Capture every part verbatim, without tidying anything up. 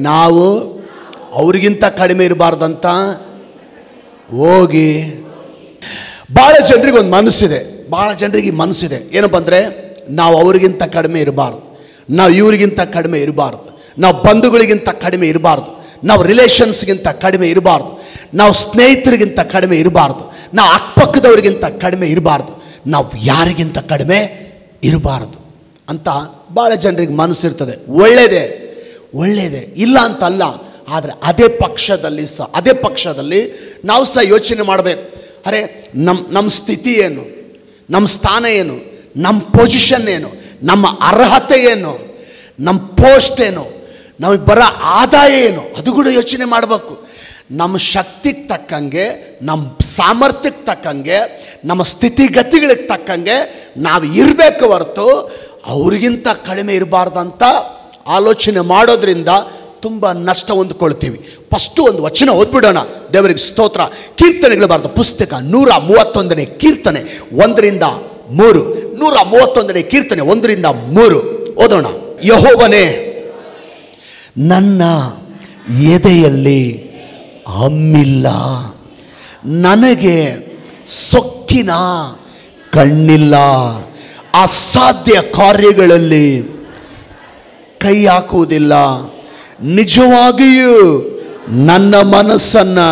ನಾವು ಅವ್ರಿಗಿಂತ ಕಡಿಮೆ ಇರಬಾರ್ದಂತ ಹೋಗಿ. ಭಾಳ ಜನರಿಗೆ ಒಂದು ಮನಸ್ಸಿದೆ, ಭಾಳ ಜನರಿಗೆ ಮನಸ್ಸಿದೆ ಏನಪ್ಪ ಅಂದರೆ, ನಾವು ಅವ್ರಿಗಿಂತ ಕಡಿಮೆ ಇರಬಾರ್ದು, ನಾವು ಇವ್ರಿಗಿಂತ ಕಡಿಮೆ ಇರಬಾರ್ದು, ನಾವು ಬಂಧುಗಳಿಗಿಂತ ಕಡಿಮೆ ಇರಬಾರ್ದು, ನಾವು ರಿಲೇಷನ್ಸ್ಗಿಂತ ಕಡಿಮೆ ಇರಬಾರ್ದು, ನಾವು ಸ್ನೇಹಿತರಿಗಿಂತ ಕಡಿಮೆ ಇರಬಾರ್ದು, ನಾವು ಅಕ್ಕಪಕ್ಕದವ್ರಿಗಿಂತ ಕಡಿಮೆ ಇರಬಾರ್ದು, ನಾವು ಯಾರಿಗಿಂತ ಕಡಿಮೆ ಇರಬಾರ್ದು ಅಂತ ಭಾಳ ಜನರಿಗೆ ಮನಸ್ಸಿರ್ತದೆ. ಒಳ್ಳೆಯದೇ ಒಳ್ಳೆಯದೇ ಇಲ್ಲ ಅಂತಲ್ಲ. ಆದರೆ ಅದೇ ಪಕ್ಷದಲ್ಲಿ ಸಹ ಅದೇ ಪಕ್ಷದಲ್ಲಿ ನಾವು ಸಹ ಯೋಚನೆ ಮಾಡಬೇಕು. ಅರೆ ನಮ್ಮ ನಮ್ಮ ಸ್ಥಿತಿ ಏನು, ನಮ್ಮ ಸ್ಥಾನ ಏನು, ನಮ್ಮ ಪೊಸಿಷನ್ ಏನು, ನಮ್ಮ ಅರ್ಹತೆ ಏನು, ನಮ್ಮ ಪೋಸ್ಟ್ ಏನು, ನಮಗೆ ಬರೋ ಆದಾಯ ಏನು, ಅದು ಕೂಡ ಯೋಚನೆ ಮಾಡಬೇಕು. ನಮ್ಮ ಶಕ್ತಿಗೆ ತಕ್ಕಂಗೆ, ನಮ್ಮ ಸಾಮರ್ಥ್ಯಕ್ಕೆ ತಕ್ಕಂಗೆ, ನಮ್ಮ ಸ್ಥಿತಿಗತಿಗಳಿಗೆ ತಕ್ಕಂಗೆ ನಾವು ಇರಬೇಕು ಹೊರತು ಅವ್ರಿಗಿಂತ ಕಡಿಮೆ ಇರಬಾರ್ದಂತ ಆಲೋಚನೆ ಮಾಡೋದ್ರಿಂದ ತುಂಬ ನಷ್ಟ ಹೊಂದ್ಕೊಳ್ತೀವಿ. ಫಸ್ಟು ಒಂದು ವಚನ ಓದ್ಬಿಡೋಣ. ದೇವರಿಗೆ ಸ್ತೋತ್ರ. ಕೀರ್ತನೆಗಳು ಬರೆದ ಪುಸ್ತಕ ನೂರ ಮೂವತ್ತೊಂದನೇ ಕೀರ್ತನೆ ಒಂದರಿಂದ ಮೂರು ನೂರ ಮೂವತ್ತೊಂದನೇ ಕೀರ್ತನೆ ಒಂದರಿಂದ ಮೂರು ಓದೋಣ. ಯೆಹೋವನೇ, ನನ್ನ ಎದೆಯಲ್ಲಿ ಹಮ್ಮಿಲ್ಲ, ನನಗೆ ಸೊಕ್ಕಿನ ಕಣ್ಣಿಲ್ಲ, ಅಸಾಧ್ಯ ಕಾರ್ಯಗಳಲ್ಲಿ ಕೈ ಹಾಕುವುದಿಲ್ಲ, ನಿಜವಾಗಿಯೂ ನನ್ನ ಮನಸ್ಸನ್ನು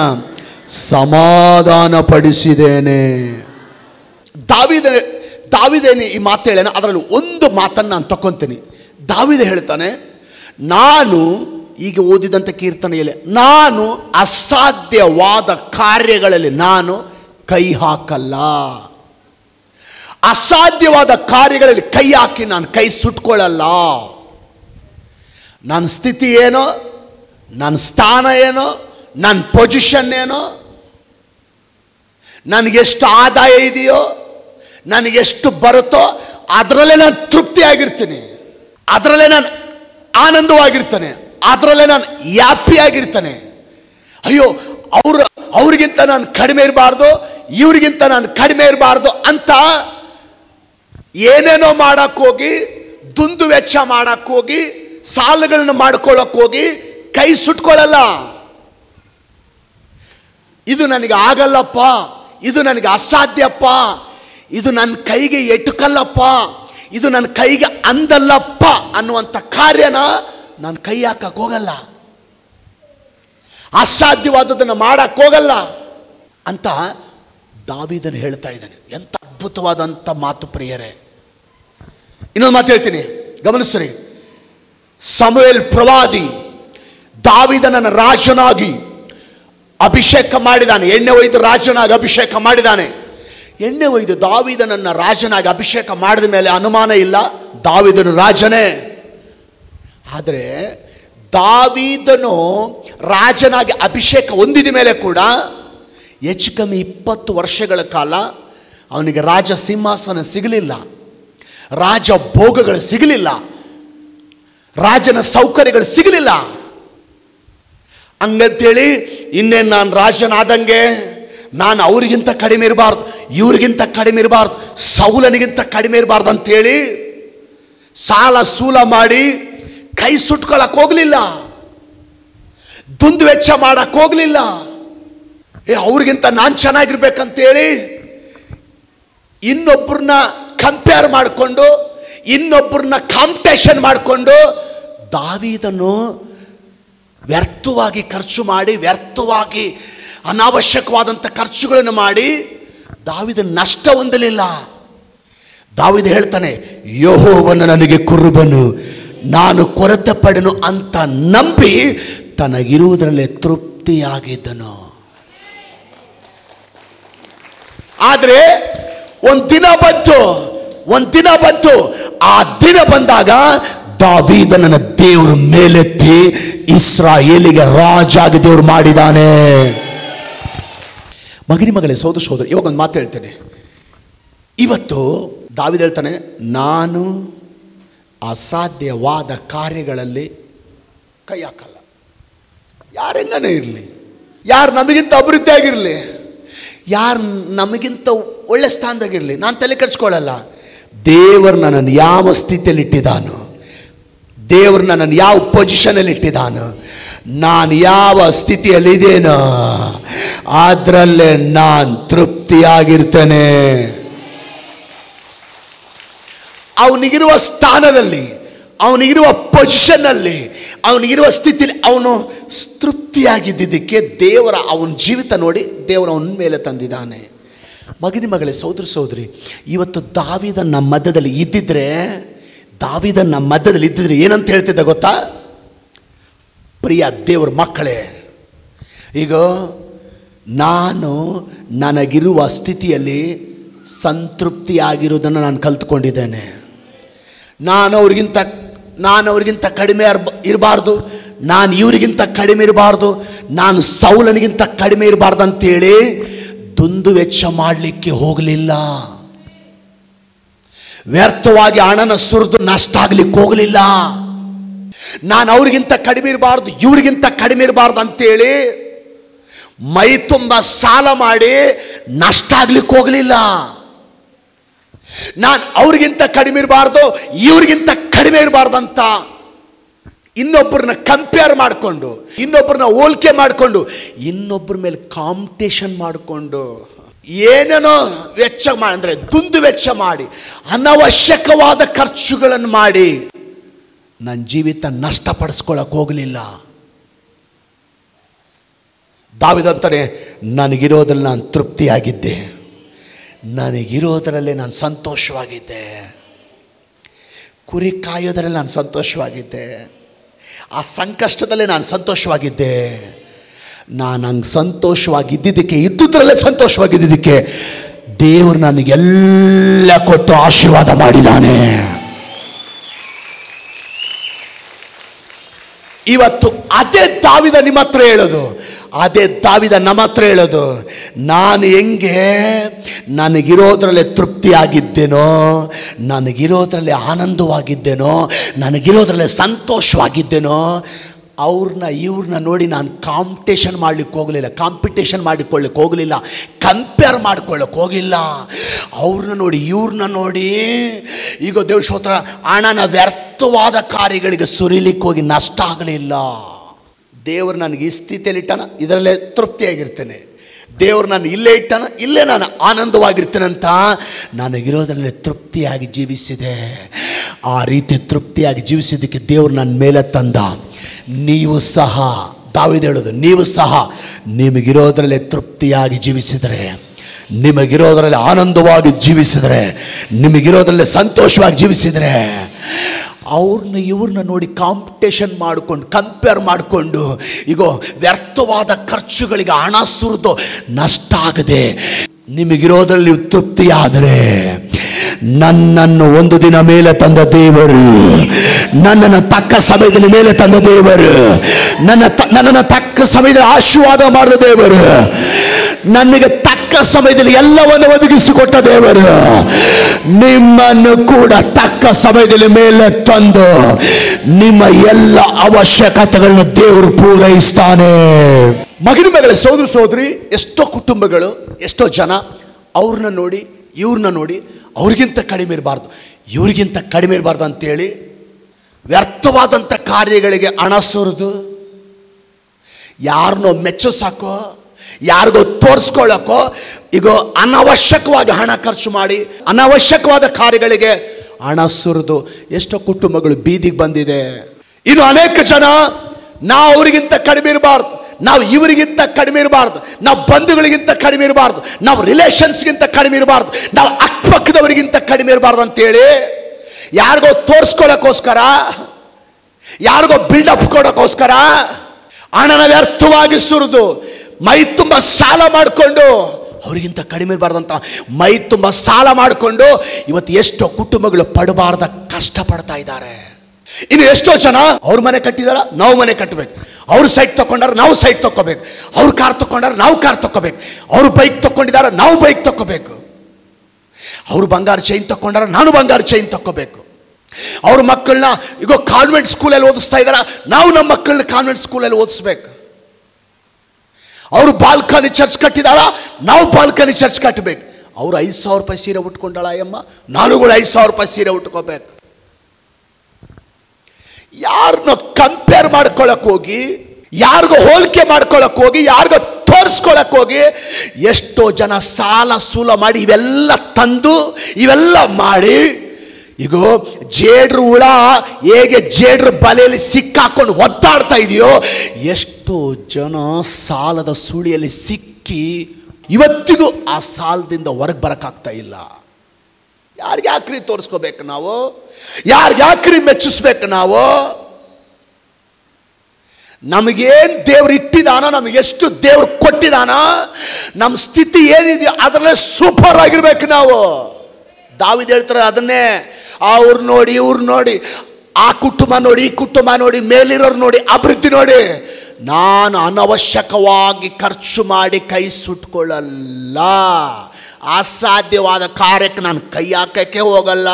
ಸಮಾಧಾನಪಡಿಸಿದ್ದೇನೆ. ದಾವಿದ ದಾವಿದೇನೆ ಈ ಮಾತು ಹೇಳೋಣ. ಅದರಲ್ಲಿ ಒಂದು ಮಾತನ್ನು ನಾನು ತಗೊತೀನಿ. ದಾವಿದ ಹೇಳ್ತಾನೆ, ನಾನು ಈಗ ಓದಿದಂಥ ಕೀರ್ತನೆಯಲ್ಲಿ ನಾನು ಅಸಾಧ್ಯವಾದ ಕಾರ್ಯಗಳಲ್ಲಿ ನಾನು ಕೈ ಹಾಕಲ್ಲ. ಅಸಾಧ್ಯವಾದ ಕಾರ್ಯಗಳಲ್ಲಿ ಕೈ ಹಾಕಿ ನಾನು ಕೈ ಸುಟ್ಕೊಳ್ಳಲ್ಲ. ನನ್ನ ಸ್ಥಿತಿ ಏನೋ, ನನ್ನ ಸ್ಥಾನ ಏನೋ, ನನ್ನ ಪೊಸಿಷನ್ ಏನೋ, ನನಗೆಷ್ಟು ಆದಾಯ ಇದೆಯೋ, ನನಗೆಷ್ಟು ಬರುತ್ತೋ ಅದರಲ್ಲೇ ನಾನು ತೃಪ್ತಿಯಾಗಿರ್ತೀನಿ, ಅದರಲ್ಲೇ ನಾನು ಆನಂದವಾಗಿರ್ತಾನೆ, ಅದರಲ್ಲೇ ನಾನು ಹ್ಯಾಪಿಯಾಗಿರ್ತಾನೆ. ಅಯ್ಯೋ ಅವರು ಅವ್ರಿಗಿಂತ ನಾನು ಕಡಿಮೆ ಇರಬಾರ್ದು, ಇವ್ರಿಗಿಂತ ನಾನು ಕಡಿಮೆ ಇರಬಾರ್ದು ಅಂತ ಏನೇನೋ ಮಾಡಕ್ಕೆ ಹೋಗಿ, ದುಂದು ವೆಚ್ಚ ಮಾಡಕ್ಕೆ ಹೋಗಿ, ಸಾಲಗಳನ್ನು ಮಾಡ್ಕೊಳ್ಳೋಕೆ ಹೋಗಿ ಕೈ ಸುಟ್ಕೊಳ್ಳಲ್ಲ. ಇದು ನನಗೆ ಆಗಲ್ಲಪ್ಪ, ಇದು ನನಗೆ ಅಸಾಧ್ಯಪ್ಪ, ಇದು ನನ್ನ ಕೈಗೆ ಎಟುಕಲ್ಲಪ್ಪ, ಇದು ನನ್ನ ಕೈಗೆ ಅಂದಲ್ಲಪ್ಪ ಅನ್ನುವಂಥ ಕಾರ್ಯನ ನಾನು ಕೈ ಹಾಕಕ್ಕೆ ಹೋಗಲ್ಲ, ಅಸಾಧ್ಯವಾದದನ್ನು ಮಾಡಕ್ಕೆ ಹೋಗಲ್ಲ ಅಂತ ದಾವೀದನು ಹೇಳ್ತಾ ಇದ್ದಾನೆ. ಎಂಥ ಅದ್ಭುತವಾದಂಥ ಮಾತು ಪ್ರಿಯರೇ. ಇನ್ನೊಂದು ಮಾತು ಹೇಳ್ತೀನಿ, ಗಮನಿಸ್ರಿ. ಸಮುವೇಲ್ ಪ್ರವಾದಿ ದಾವೀದನನ್ನು ರಾಜನಾಗಿ ಅಭಿಷೇಕ ಮಾಡಿದ್ದಾನೆ. ಎಣ್ಣೆ ಒಯ್ದು ರಾಜನಾಗಿ ಅಭಿಷೇಕ ಮಾಡಿದ್ದಾನೆ. ಎಣ್ಣೆ ಒಯ್ದು ದಾವೀದನನ್ನು ರಾಜನಾಗಿ ಅಭಿಷೇಕ ಮಾಡಿದ ಮೇಲೆ ಅನುಮಾನ ಇಲ್ಲ, ದಾವೀದನು ರಾಜನೇ. ಆದರೆ ದಾವೀದನು ರಾಜನಾಗಿ ಅಭಿಷೇಕ ಹೊಂದಿದ ಮೇಲೆ ಕೂಡ ಹೆಚ್ಚು ಕಮ್ಮಿ ಇಪ್ಪತ್ತು ವರ್ಷಗಳ ಕಾಲ ಅವನಿಗೆ ರಾಜ ಸಿಂಹಾಸನ ಸಿಗಲಿಲ್ಲ, ರಾಜ ಭೋಗಗಳು ಸಿಗಲಿಲ್ಲ, ರಾಜನ ಸೌಕರ್ಯಗಳು ಸಿಗಲಿಲ್ಲ. ಹಂಗಂತೇಳಿ ಇನ್ನೇನು ನಾನು ರಾಜನಾದಂಗೆ ನಾನು ಅವ್ರಿಗಿಂತ ಕಡಿಮೆ ಇರಬಾರ್ದು, ಇವ್ರಿಗಿಂತ ಕಡಿಮೆ ಇರಬಾರ್ದು, ಸೌಲನಿಗಿಂತ ಕಡಿಮೆ ಇರಬಾರ್ದು ಅಂತೇಳಿ ಸಾಲ ಸೂಲ ಮಾಡಿ ಕೈ ಸುಟ್ಕೊಳ್ಳಕ್ಕೆ ಹೋಗಲಿಲ್ಲ, ದುಂದು ವೆಚ್ಚ ಮಾಡಕ್ಕೆ ಹೋಗಲಿಲ್ಲ. ಏ ಅವ್ರಿಗಿಂತ ನಾನು ಚೆನ್ನಾಗಿರ್ಬೇಕಂತೇಳಿ ಇನ್ನೊಬ್ಬರನ್ನ ಕಂಪೇರ್ ಮಾಡಿಕೊಂಡು, ಇನ್ನೊಬ್ಬರನ್ನ ಕಾಂಪಿಟೇಷನ್ ಮಾಡಿಕೊಂಡು ದಾವೀದನು ವ್ಯರ್ಥವಾಗಿ ಖರ್ಚು ಮಾಡಿ, ವ್ಯರ್ಥವಾಗಿ ಅನಾವಶ್ಯಕವಾದಂಥ ಖರ್ಚುಗಳನ್ನು ಮಾಡಿ ದಾವೀದನು ನಷ್ಟ ಹೊಂದಲಿಲ್ಲ. ದಾವೀದ ಹೇಳ್ತಾನೆ, ಯೆಹೋವನು ನನಗೆ ಕುರುಬನು, ನಾನು ಕೊರತೆ ಪಡೆನು ಅಂತ ನಂಬಿ ತನಗಿರುವುದರಲ್ಲೇ ತೃಪ್ತಿಯಾಗಿದ್ದನು. ಆದರೆ ಒಂದು ದಿನ ಬಂತು, ಒಂದು ದಿನ ಬಂತು. ಆ ದಿನ ಬಂದಾಗ ದಾವೀದನನ್ನ ದೇವರು ಮೇಲೆತ್ತಿ ಇಸ್ರಾಯೇಲಿಗೆ ರಾಜಾಗಿ ದೇವರು ಮಾಡಿದ್ದಾನೆ. ಮಗನಿ ಮಗಳೇ, ಸೋದರ ಸೋದರ, ಇವಾಗ ಒಂದು ಮಾತು ಹೇಳ್ತೇನೆ. ಇವತ್ತು ದಾವೀದ ಹೇಳ್ತಾನೆ, ನಾನು ಅಸಾಧ್ಯವಾದ ಕಾರ್ಯಗಳಲ್ಲಿ ಕೈ ಹಾಕಲ್ಲ. ಯಾರಿಂದನೇ ಇರಲಿ, ಯಾರು ನಮಗಿಂತ ಅಭಿವೃದ್ಧಿ ಆಗಿರಲಿ, ಯಾರು ನಮಗಿಂತ ಒಳ್ಳೆ ಸ್ಥಾನದಾಗಿರಲಿ, ನಾನು ತಲೆ ಕೆಡಿಸ್ಕೊಳ್ಳಲ್ಲ. ದೇವರು ನನ್ನನ್ನು ಯಾವ ಸ್ಥಿತಿಯಲ್ಲಿ ಇಟ್ಟಿದ್ದಾನೋ, ದೇವರು ನನ್ನನ್ನು ಯಾವ ಪೊಸಿಷನಲ್ಲಿ ಇಟ್ಟಿದ್ದಾನೋ, ನಾನು ಯಾವ ಸ್ಥಿತಿಯಲ್ಲಿದ್ದೇನೋ ಅದರಲ್ಲೇ ನಾನು ತೃಪ್ತಿಯಾಗಿರ್ತೇನೆ. ಅವನಿಗಿರುವ ಸ್ಥಾನದಲ್ಲಿ, ಅವನಿಗಿರುವ ಪೊಸಿಷನ್ನಲ್ಲಿ, ಅವನಿಗಿರುವ ಸ್ಥಿತಿಯಲ್ಲಿ ಅವನು ತೃಪ್ತಿಯಾಗಿದ್ದಕ್ಕೆ ದೇವರ ಅವನ ಜೀವಿತ ನೋಡಿ ದೇವರ ಅವನ ಮೇಲೆ ತಂದಿದ್ದಾನೆ. ಮಗನಿ ಮಗಳೇ, ಸಹೋದರ ಸಹೋದರಿ, ಇವತ್ತು ದಾವೀದ ನಮ್ಮ ಮಧ್ಯದಲ್ಲಿ ಇದ್ದಿದ್ರೆ, ದಾವೀದ ನಮ್ಮ ಮಧ್ಯದಲ್ಲಿ ಇದ್ದಿದ್ರೆ ಏನಂತ ಹೇಳ್ತಿದ್ದ ಗೊತ್ತಾ? ಪ್ರಿಯ ದೇವರ ಮಕ್ಕಳೇ, ಈಗ ನಾನು ನನಗಿರುವ ಸ್ಥಿತಿಯಲ್ಲಿ ಸಂತೃಪ್ತಿಯಾಗಿರೋದನ್ನು ನಾನು ಕಲ್ತ್ಕೊಂಡಿದ್ದೇನೆ. ನಾನು ಅವ್ರಿಗಿಂತ ನಾನು ಅವ್ರಿಗಿಂತ ಕಡಿಮೆ ಇರಬಾರ್ದು, ನಾನು ಇವರಿಗಿಂತ ಕಡಿಮೆ ಇರಬಾರ್ದು, ನಾನು ಸೌಲನಿಗಿಂತ ಕಡಿಮೆ ಇರಬಾರ್ದು ಅಂತೇಳಿ ದುಂದು ವೆಚ್ಚ ಮಾಡಲಿಕ್ಕೆ ಹೋಗಲಿಲ್ಲ. ವ್ಯರ್ಥವಾಗಿ ಹಣನ ಸುರಿದು ನಷ್ಟ ಆಗ್ಲಿಕ್ಕೆ ಹೋಗಲಿಲ್ಲ. ನಾನು ಅವ್ರಿಗಿಂತ ಕಡಿಮೆ ಇರಬಾರ್ದು, ಇವ್ರಿಗಿಂತ ಕಡಿಮೆ ಇರಬಾರ್ದು ಅಂತೇಳಿ ಮೈ ತುಂಬ ಸಾಲ ಮಾಡಿ ನಷ್ಟ ಆಗ್ಲಿಕ್ಕೆ ಹೋಗಲಿಲ್ಲ. ನಾನು ಅವ್ರಿಗಿಂತ ಕಡಿಮೆ ಇರಬಾರ್ದು, ಇವ್ರಿಗಿಂತ ಕಡಿಮೆ ಇರಬಾರ್ದು ಅಂತ ಇನ್ನೊಬ್ಬರನ್ನ ಕಂಪೇರ್ ಮಾಡಿಕೊಂಡು, ಇನ್ನೊಬ್ಬರನ್ನ ಹೋಲಿಕೆ ಮಾಡಿಕೊಂಡು, ಇನ್ನೊಬ್ಬರ ಮೇಲೆ ಕಾಂಪಿಟೇಷನ್ ಮಾಡಿಕೊಂಡು ಏನೇನೋ ವೆಚ್ಚ ಮಾಡಿ, ಅಂದರೆ ದುಂದು ವೆಚ್ಚ ಮಾಡಿ, ಅನವಶ್ಯಕವಾದ ಖರ್ಚುಗಳನ್ನು ಮಾಡಿ ನನ್ನ ಜೀವಿತ ನಷ್ಟಪಡಿಸ್ಕೊಳ್ಳಕ್ಕೆ ಹೋಗಲಿಲ್ಲ. ದಾವೀದಂತಾನೆ, ನನಗಿರೋದ್ರಲ್ಲಿ ನಾನು ತೃಪ್ತಿಯಾಗಿದ್ದೆ, ನನಗಿರೋದರಲ್ಲೇ ನಾನು ಸಂತೋಷವಾಗಿದ್ದೆ, ಕುರಿ ಕಾಯೋದರಲ್ಲಿ ನಾನು ಸಂತೋಷವಾಗಿದ್ದೆ, ಆ ಸಂಕಷ್ಟದಲ್ಲೇ ನಾನು ಸಂತೋಷವಾಗಿದ್ದೆ. ನಾನು ಹಂಗೆ ಸಂತೋಷವಾಗಿದ್ದಿದ್ದಕ್ಕೆ, ಇದ್ದುದರಲ್ಲೇ ಸಂತೋಷವಾಗಿದ್ದಿದ್ದಕ್ಕೆ ದೇವರು ನನಗೆಲ್ಲ ಕೊಟ್ಟು ಆಶೀರ್ವಾದ ಮಾಡಿದ್ದಾನೆ. ಇವತ್ತು ಅದೇ ದಾವೀದ ನಿಮ್ಮ ಹತ್ರ ಹೇಳೋದು, ಅದೇ ದಾವೀದ ನಮ್ಮ ಹತ್ರ ಹೇಳೋದು, ನಾನು ಹೆಂಗೆ ನನಗಿರೋದ್ರಲ್ಲೇ ತೃಪ್ತಿಯಾಗಿದ್ದೇನೋ, ನನಗಿರೋದ್ರಲ್ಲೇ ಆನಂದವಾಗಿದ್ದೇನೋ, ನನಗಿರೋದ್ರಲ್ಲೇ ಸಂತೋಷವಾಗಿದ್ದೇನೋ, ಅವ್ರನ್ನ ಇವ್ರನ್ನ ನೋಡಿ ನಾನು ಕಾಂಪಿಟೇಷನ್ ಮಾಡಲಿಕ್ಕೆ ಹೋಗಲಿಲ್ಲ, ಕಾಂಪಿಟೇಷನ್ ಮಾಡಿಕೊಳ್ಳಿಕ್ಕೆ ಹೋಗಲಿಲ್ಲ, ಕಂಪೇರ್ ಮಾಡ್ಕೊಳ್ಳೋಕೆ ಹೋಗಿಲ್ಲ. ಅವ್ರನ್ನ ನೋಡಿ ಇವ್ರನ್ನ ನೋಡಿ ಈಗ ದೇವ್ರ ಸ್ತೋತ್ರ, ಹಣನ ವ್ಯರ್ಥವಾದ ಕಾರ್ಯಗಳಿಗೆ ಸುರಿಲಿಕ್ಕೆ ಹೋಗಿ ನಷ್ಟ ಆಗಲಿಲ್ಲ. ದೇವರು ನನಗೆ ಈ ಸ್ಥಿತಿಯಲ್ಲಿ ಇಟ್ಟಾನ, ಇದರಲ್ಲೇ ತೃಪ್ತಿಯಾಗಿರ್ತೇನೆ. ದೇವರು ನಾನು ಇಲ್ಲೇ ಇಟ್ಟಾನ, ಇಲ್ಲೇ ನಾನು ಆನಂದವಾಗಿರ್ತೇನೆ ಅಂತ ನನಗಿರೋದ್ರಲ್ಲೇ ತೃಪ್ತಿಯಾಗಿ ಜೀವಿಸಿದೆ. ಆ ರೀತಿ ತೃಪ್ತಿಯಾಗಿ ಜೀವಿಸಿದ್ದಕ್ಕೆ ದೇವರು ನನ್ನ ಮೇಲೆ ತಂದ. ನೀವು ಸಹ, ದಾವೀದ ಹೇಳೋದು, ನೀವು ಸಹ ನಿಮಗಿರೋದ್ರಲ್ಲೇ ತೃಪ್ತಿಯಾಗಿ ಜೀವಿಸಿದರೆ, ನಿಮಗಿರೋದ್ರಲ್ಲಿ ಆನಂದವಾಗಿ ಜೀವಿಸಿದರೆ, ನಿಮಗಿರೋದ್ರಲ್ಲೇ ಸಂತೋಷವಾಗಿ ಜೀವಿಸಿದರೆ, ಅವ್ರನ್ನ ಇವ್ರನ್ನ ನೋಡಿ ಕಾಂಪಿಟೇಷನ್ ಮಾಡಿಕೊಂಡು, ಕಂಪೇರ್ ಮಾಡಿಕೊಂಡು, ಈಗ ವ್ಯರ್ಥವಾದ ಖರ್ಚುಗಳಿಗೆ ಹಣ ಸುರಿದು ನಷ್ಟ ಆಗದೆ ನಿಮಗಿರೋದ್ರಲ್ಲಿ ನೀವು ತೃಪ್ತಿಯಾದರೆ, ನನ್ನನ್ನು ಒಂದು ದಿನ ಮೇಲೆ ತಂದ ದೇವರು, ನನ್ನನ್ನು ತಕ್ಕ ಸಮಯದಲ್ಲಿ ಮೇಲೆ ತಂದ ದೇವರು, ನನ್ನ ನನ್ನನ್ನು ತಕ್ಕ ಸಮಯದಲ್ಲಿ ಆಶೀರ್ವಾದ ಮಾಡಿದ ದೇವರು, ನನಗೆ ತಕ್ಕ ಸಮಯದಲ್ಲಿ ಎಲ್ಲವನ್ನು ಒದಗಿಸಿಕೊಟ್ಟ ದೇವರು, ನಿಮ್ಮನ್ನು ಕೂಡ ತಕ್ಕ ಸಮಯದಲ್ಲಿ ಮೇಲೆ ತಂದು ನಿಮ್ಮ ಎಲ್ಲ ಅವಶ್ಯಕತೆಗಳನ್ನು ದೇವರು ಪೂರೈಸ್ತಾನೆ. ಮಗನ ಮಗಳೇ, ಸೋದರ ಸೋದರಿ, ಎಷ್ಟೋ ಕುಟುಂಬಗಳು, ಎಷ್ಟೋ ಜನ ಅವ್ರನ್ನ ನೋಡಿ ಇವ್ರನ್ನ ನೋಡಿ ಅವ್ರಿಗಿಂತ ಕಡಿಮೆ ಇರಬಾರ್ದು, ಇವ್ರಿಗಿಂತ ಕಡಿಮೆ ಇರಬಾರ್ದು ಅಂತೇಳಿ ವ್ಯರ್ಥವಾದಂಥ ಕಾರ್ಯಗಳಿಗೆ ಹಣ ಸುರಿದು, ಯಾರನ್ನೋ ಮೆಚ್ಚೋ ಸಾಕೋ, ಯಾರಿಗೋ ತೋರಿಸ್ಕೊಳ್ಳೋಕ್ಕೋ ಈಗ ಅನವಶ್ಯಕವಾಗಿ ಹಣ ಖರ್ಚು ಮಾಡಿ ಅನವಶ್ಯಕವಾದ ಕಾರ್ಯಗಳಿಗೆ ಹಣ ಸುರಿದು ಎಷ್ಟೋ ಕುಟುಂಬಗಳು ಬೀದಿಗೆ ಬಂದಿದೆ. ಇನ್ನು ಅನೇಕ ಜನ ನಾವು ಅವರಿಗಿಂತ ಕಡಿಮೆ ಇರಬಾರ್ದು, ನಾವು ಇವರಿಗಿಂತ ಕಡಿಮೆ ಇರಬಾರ್ದು, ನಾವು ಬಂಧುಗಳಿಗಿಂತ ಕಡಿಮೆ ಇರಬಾರ್ದು, ನಾವು ರಿಲೇಷನ್ಸ್ಗಿಂತ ಕಡಿಮೆ ಇರಬಾರ್ದು, ನಾವು ಅಕ್ಕಪಕ್ಕದವರಿಗಿಂತ ಕಡಿಮೆ ಇರಬಾರ್ದು ಅಂತೇಳಿ ಯಾರಿಗೋ ತೋರಿಸ್ಕೊಳ್ಳೋಕ್ಕೋಸ್ಕರ, ಯಾರಿಗೋ ಬಿಲ್ಡಪ್ ಕೊಡೋಕ್ಕೋಸ್ಕರ ಹಣನ ವ್ಯರ್ಥವಾಗಿ ಸುರಿದು ಮೈ ತುಂಬ ಸಾಲ ಮಾಡಿಕೊಂಡು ಅವರಿಗಿಂತ ಕಡಿಮೆ ಇರಬಾರ್ದು ಅಂತ ಮೈ ತುಂಬ ಸಾಲ ಮಾಡಿಕೊಂಡು ಇವತ್ತು ಎಷ್ಟೋ ಕುಟುಂಬಗಳು ಪಡಬಾರ್ದ ಕಷ್ಟಪಡ್ತಾ ಇದ್ದಾರೆ. ಇನ್ನು ಎಷ್ಟೋ ಜನ ಅವ್ರ ಮನೆ ಕಟ್ಟಿದಾರ, ನಾವು ಮನೆ ಕಟ್ಟಬೇಕು, ಅವ್ರು ಸೈಟ್ ತಗೊಂಡಾರ, ನಾವು ಸೈಟ್ ತಗೋಬೇಕು, ಅವ್ರು ಕಾರ್ ತಗೊಂಡಾರ, ನಾವು ಕಾರ್ ತಗೋಬೇಕು, ಅವರು ಬೈಕ್ ತಗೊಂಡಿದಾರ, ನಾವು ಬೈಕ್ ತಗೋಬೇಕು, ಅವರು ಬಂಗಾರ ಚೈನ್ ತಗೊಂಡಾರ, ನಾನು ಬಂಗಾರ ಚೈನ್ ತಗೋಬೇಕು, ಅವ್ರ ಮಕ್ಕಳನ್ನ ಈಗ ಕಾನ್ವೆಂಟ್ ಸ್ಕೂಲಲ್ಲಿ ಓದಿಸ್ತಾ ಇದಾರ, ನಾವು ನಮ್ಮ ಮಕ್ಕಳನ್ನ ಕಾನ್ವೆಂಟ್ ಸ್ಕೂಲಲ್ಲಿ ಓದಿಸ್ಬೇಕು, ಅವರು ಬಾಲ್ಕನಿ ಚರ್ಚ್ ಕಟ್ಟಿದಾರ, ನಾವು ಬಾಲ್ಕನಿ ಚರ್ಚ್ ಕಟ್ಟಬೇಕು, ಅವ್ರು ಐದು ಸಾವಿರ ರೂಪಾಯಿ ಸೀರೆ ಉಟ್ಕೊಂಡಾಳ ಅಯ್ಯಮ್ಮ, ನಾನು ಕೂಡ ಐದು ಸಾವಿರ ರೂಪಾಯಿ ಸೀರೆ ಉಟ್ಕೋಬೇಕು. ಯಾರನ್ನ ಕಂಪೇರ್ ಮಾಡ್ಕೊಳಕ್ ಹೋಗಿ ಯಾರಿಗೋ ಹೋಲಿಕೆ ಮಾಡ್ಕೊಳಕ್ ಹೋಗಿ, ಯಾರಿಗೋ ತೋರಿಸ್ಕೊಳಕ್ ಹೋಗಿ ಎಷ್ಟೋ ಜನ ಸಾಲ ಸೂಲ ಮಾಡಿ ಇವೆಲ್ಲ ತಂದು ಇವೆಲ್ಲ ಮಾಡಿ, ಈಗ ಜೇಡ್ರು ಹುಳ ಹೇಗೆ ಜೇಡ್ರ ಬಲೆಯಲ್ಲಿ ಸಿಕ್ಕಾಕೊಂಡು ಒದ್ದಾಡ್ತಾ ಇದೆಯೋ, ಎಷ್ಟೋ ಜನ ಸಾಲದ ಸುಳಿಯಲ್ಲಿ ಸಿಕ್ಕಿ ಇವತ್ತಿಗೂ ಆ ಸಾಲದಿಂದ ಹೊರಗೆ ಬರಕ್ಕಾಗ್ತಾ ಇಲ್ಲ. ಯಾರಿಗೆ ಯಾಕ್ರಿ ತೋರಿಸ್ಕೋಬೇಕು ನಾವು? ಯಾರಿಗೆ ಯಾಕ್ರಿ ಮೆಚ್ಚಿಸ್ಬೇಕು ನಾವು? ನಮಗೇನು ದೇವ್ರು ಇಟ್ಟಿದಾನೋ, ನಮಗೆಷ್ಟು ದೇವ್ರು ಕೊಟ್ಟಿದಾನೋ, ನಮ್ಮ ಸ್ಥಿತಿ ಏನಿದೆಯೋ ಅದರಲ್ಲೇ ಸೂಪರ್ ಆಗಿರ್ಬೇಕು ನಾವು. ದಾವೀದ ಹೇಳ್ತಾರೆ ಅದನ್ನೇ, ಅವ್ರು ನೋಡಿ ಇವ್ರು ನೋಡಿ, ಆ ಕುಟುಂಬ ನೋಡಿ ಈ ಕುಟುಂಬ ನೋಡಿ, ಮೇಲಿರೋರು ನೋಡಿ, ಅಭಿವೃದ್ಧಿ ನೋಡಿ, ನಾನು ಅನವಶ್ಯಕವಾಗಿ ಖರ್ಚು ಮಾಡಿ ಕೈ ಸುಟ್ಕೊಳ್ಳಲ್ಲ. ಅಸಾಧ್ಯವಾದ ಕಾರ್ಯಕ್ಕೆ ನಾನು ಕೈ ಹಾಕಕ್ಕೆ ಹೋಗಲ್ಲ.